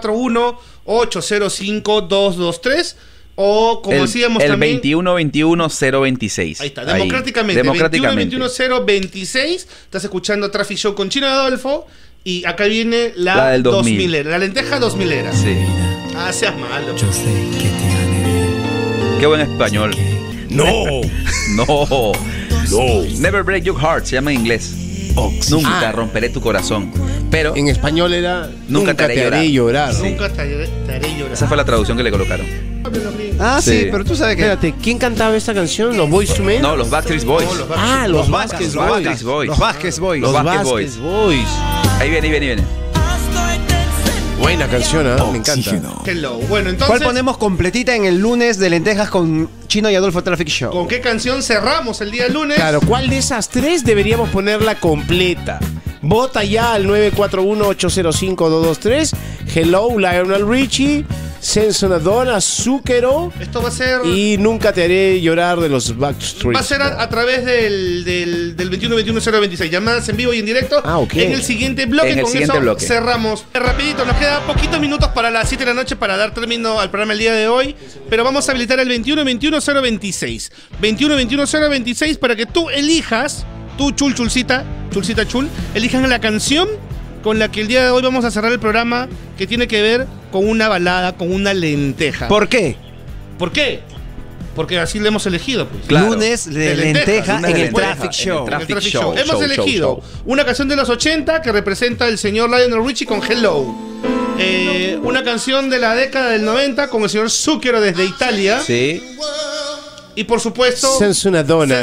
941-805-223 o como decíamos el también... 21-21-026. Ahí está, democráticamente. 21-21-026. Estás escuchando Traffic Show con Chino y Adolfo. Y acá viene la del 2000. 2000era, la lenteja 2000era. Sí. Ah, seas malo. Yo sé que te amaré. Qué buen español. No. No. Never Break Your Heart se llama en inglés. Nunca romperé tu corazón. Pero en español era Nunca te haré llorar. Sí. Nunca te haré llorar. Esa fue la traducción que le colocaron. Ah, sí, pero tú sabes que... Espérate, ¿quién cantaba esta canción? ¿Los Boyz II Men? No, los Backstreet Boys. Los Vázquez Boys. Los Vázquez Boys. Los Vázquez Vázquez Boys. Ahí viene. Buena canción, me encanta. Hello. Bueno, entonces... ¿Cuál ponemos completita en el lunes de lentejas con Chino y Adolfo Traffic Show? ¿Con qué canción cerramos el día lunes? Claro, ¿cuál de esas tres deberíamos ponerla completa? Vota ya al 941-805-223. Hello, Lionel Richie. Senza Donna, Zucchero. Esto va a ser... Y Nunca te haré llorar de los Backstreet. Va a ser a través del 21-21-026. Llamadas en vivo y en directo. En el siguiente bloque. En el con siguiente eso bloque. cerramos. Rapidito, nos queda poquitos minutos para las 7 de la noche para dar término al programa el día de hoy. Pero vamos a habilitar el 21-21-026. 21-21-026 para que tú elijas, tú Chulcita, elijan la canción con la que el día de hoy vamos a cerrar el programa, que tiene que ver con una balada, con una lenteja. ¿Por qué? ¿Por qué? Porque así lo hemos elegido. Pues. Claro. Lunes de lenteja en el Traffic Show. Hemos elegido una canción de los 80 que representa al señor Lionel Richie con Hello. Una canción de la década del 90 con el señor Zucchero desde Italia. Sí. Y por supuesto... Senza Donna.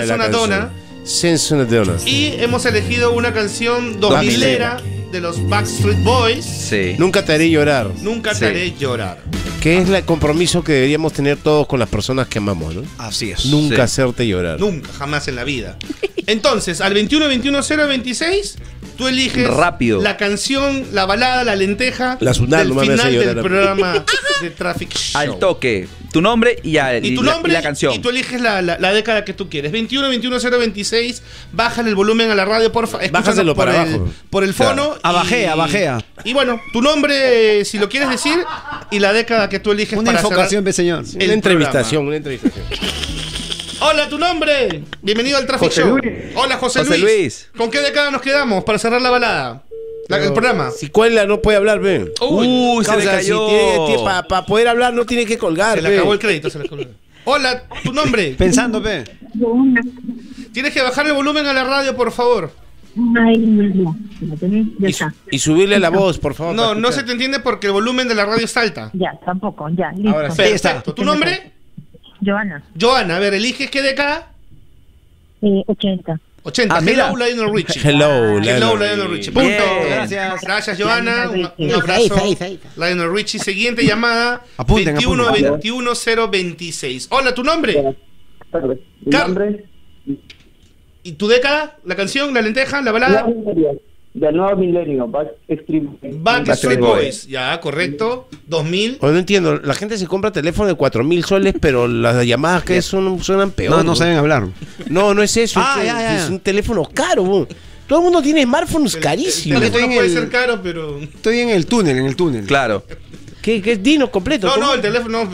Y hemos elegido una canción 2000era de los Backstreet Boys. Sí. Nunca te haré llorar. Nunca te haré llorar. Que es el compromiso que deberíamos tener todos con las personas que amamos, ¿no? Así es. Nunca hacerte llorar. Nunca, jamás en la vida. Entonces, al 21-21-026, tú eliges rápido la canción, la balada, la lenteja del final del programa de Traffic Show. Al toque, tu nombre y la canción. Y tú eliges la década que tú quieres. 21-21-026, bájale el volumen a la radio, porfa. Bájaselo para abajo. Por el fono. Abajea. Y bueno, tu nombre, si lo quieres decir, y la década que tú eliges una para infocación, señor. Una entrevistación. Hola, tu nombre. Bienvenido al Traffic Show. Hola, José Luis. ¿Con qué década nos quedamos para cerrar la balada? El programa. Si cuela no puede hablar, ven. Se le cayó. Para poder hablar no tiene que colgar. Se le acabó el crédito. Hola, tu nombre. Pensando, ve. Tienes que bajar el volumen a la radio, por favor. Y subirle la voz, por favor. No se te entiende porque el volumen de la radio es alta. Ya, tampoco, ya, listo. Ahora sí. Perfecto. ¿Tu nombre? Joana, a ver, ¿eliges qué década? 80. 80. Hello, Lionel Richie. Hello, Lionel Richie. Punto. Gracias, Joana. Un abrazo. Lionel Richie. Siguiente llamada. 21-21-026. Hola, ¿tu nombre? ¿Y tu década? ¿La canción? ¿La lenteja? ¿La balada? Del nuevo milenio, Backstreet Boys. Ya, correcto. 2000. No entiendo, la gente se compra teléfono de 4.000 soles, pero las llamadas que suenan peor. No saben hablar. No es eso. Es un teléfono caro. Todo el mundo tiene smartphones carísimos. El teléfono puede ser caro, pero... Estoy en el túnel. Claro. ¿Qué es Dino completo? No, el teléfono...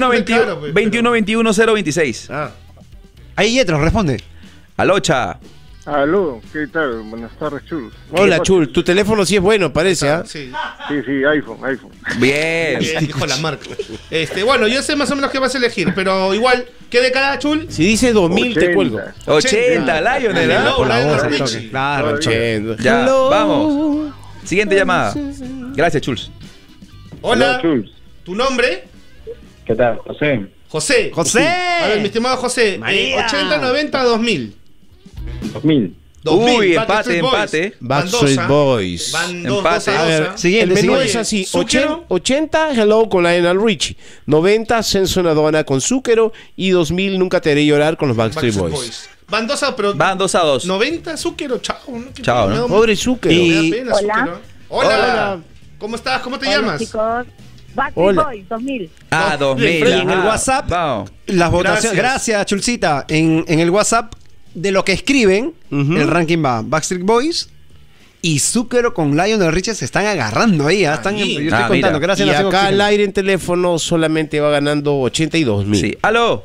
21-21-026. Ahí Yetro, responde. Alocha. Aló, ¿qué tal? Buenas tardes, Chul. Hola, Chul. Tu teléfono sí es bueno, parece, ¿ah? Sí, iPhone. Bien. Dijo la marca. Bueno, yo sé más o menos qué vas a elegir, pero igual, ¿qué de cada, Chul? Si dice 2000, te cuelgo. 80, Lionel, Claro, 80. Ya, vamos. Siguiente llamada. Gracias, Chuls. Hola, ¿tu nombre? ¿Qué tal? José. A ver, mi estimado José. 80, 90, 2000. 2000. Uy, empate. Backstreet Boys. Empate. A ver, el menú es así: 80 Hello con Lionel Richie, 90 Senza Donna con Zucchero y 2000 Nunca te haré llorar con los Backstreet Boys. Van 2-2. 90 Zucchero, chao, ¿no? Pobre Zucchero. Hola. ¿Cómo estás? ¿Cómo te llamas? Chicos. Backstreet Boys, 2000. 2000. En el WhatsApp, las votaciones. Gracias, Chulcita. En el WhatsApp, de lo que escriben, el ranking va Backstreet Boys y Zúquero con Lionel Richie se están agarrando ahí. Yo estoy contando. Mira. Gracias, y Nación acá Oxígeno. al aire en teléfono solamente va ganando 82.000. Sí. ¡Aló!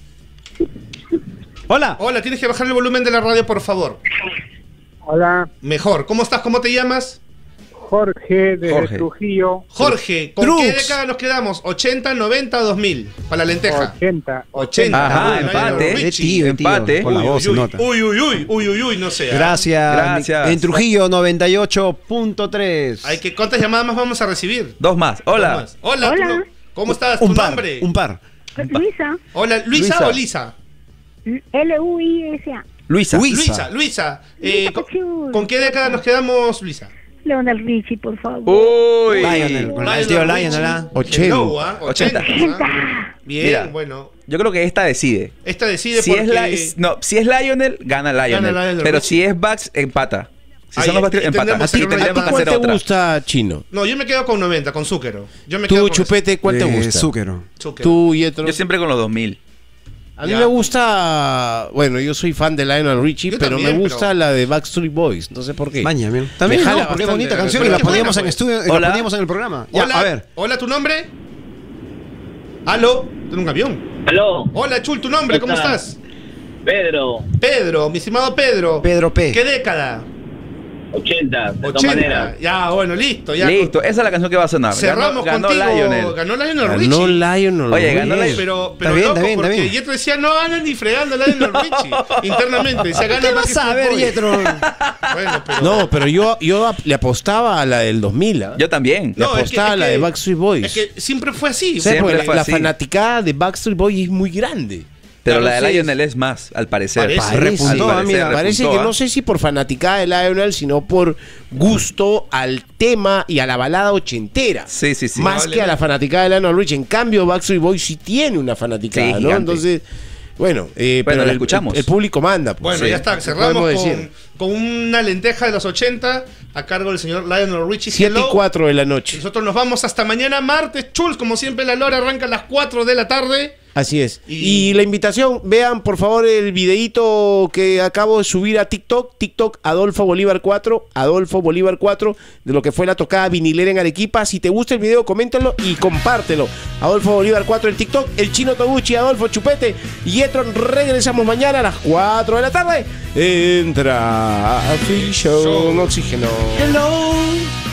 Hola. Hola, tienes que bajar el volumen de la radio, por favor. Hola, Mejor. ¿Cómo estás? ¿Cómo te llamas? Jorge desde Trujillo. Jorge, ¿con qué década nos quedamos? ¿80, 90 o 2000? Para la lenteja. 80. Ajá, Uy, empate. Lionel Richie. Empate. Con la voz se nota. Uy, no sé. Gracias. En Trujillo, 98.3. Hay que, ¿cuántas llamadas más vamos a recibir? Dos más. Hola. Dos más. Hola. Hola. ¿Cómo estás? Un ¿Tu par, nombre? un par. Luisa. Hola, ¿Luisa o Lisa? Luisa. Luisa. ¿Con qué década nos quedamos, Luisa? Leonel Richie, por favor. Uy. Lionel, con el tío Lionel, ¿ah? 80. Bien, Mira, bueno. Yo creo que esta decide. Esta decide Si porque... si es Lionel, gana Lionel. Lionel Pero Richie. si es Bugs, empata. Si Ahí, son los Bugs, empata. entendemos Y el problema. tendremos que ¿Cuál hacer te otra. gusta, Chino? No, yo me quedo con 90, con Zúquero. Yo me quedo Tú, con Chupete, ¿cuál te gusta? Zúquero. Tú, Yetro. Yo siempre con los 2000. A mí me gusta, bueno, yo soy fan de Lionel Richie, pero también, me gusta pero- la de Backstreet Boys, no sé por qué. Maña, mira. También, Me jala no, porque es bastante bonita la canción y canción. la Qué poníamos buena, en pues. estudio, y la Hola. poníamos en el programa. Ya, Hola, a ver. Hola, ¿tu nombre? ¿Aló? ¿Tengo un avión? Aló. Hola, Chul, ¿tu nombre? ¿Cómo estás? Pedro. Pedro, mi estimado Pedro. Pedro P. ¿Qué década? 80, de todas 80. maneras. Ya, bueno, listo. Ya. Listo, esa es la canción que va a sonar. Cerramos ganó contigo. Lionel. Ganó Lionel Ganó Richie. Lionel Oye, Richie. ganó Lionel. Pero Está bien, loco, está bien, está porque bien. Yetro decía, no ganan ni fregando a Lionel Richie. Internamente. Se gana ¿Qué más vas que a ver, Footboy. Yetro? Bueno, pero... No, pero yo le apostaba a la del 2000. ¿ah? Yo también. Le No, es apostaba que- a la es de que- Backstreet Boys. Es que siempre fue así. ¿Sabes? siempre Porque fue la así. fanaticada de Backstreet Boys es muy grande. Pero la de Entonces- Lionel es más, al parecer. Parece. Repuntó, Al mira, Parece repuntó, que no sé si por fanaticada de Lionel, sino por gusto al tema y a la balada ochentera. Sí, sí, sí. Más que a la fanaticada de Lionel Richie. En cambio, Backstreet Boys sí tiene una fanaticada, Sí, ¿no? gigante. Entonces, bueno, pero la el- escuchamos. El público manda. pues. Bueno, Sí. ya está. ¿Qué Cerramos podemos decir? con una lenteja de los 80 a cargo del señor Lionel Richie. 7 y 4 de la noche. Nosotros nos vamos hasta mañana martes. Chuls, como siempre, la Lora arranca a las 4 de la tarde. Así es. Y la invitación, vean por favor el videíto que acabo de subir a TikTok Adolfo Bolívar 4, de lo que fue la tocada vinilera en Arequipa. Si te gusta el video, coméntalo y compártelo. Adolfo Bolívar 4 en TikTok, el Chino Toguchi, Adolfo Chupete y Etron. Regresamos mañana a las 4 de la tarde. Entra a Free Show en Oxígeno. Hello.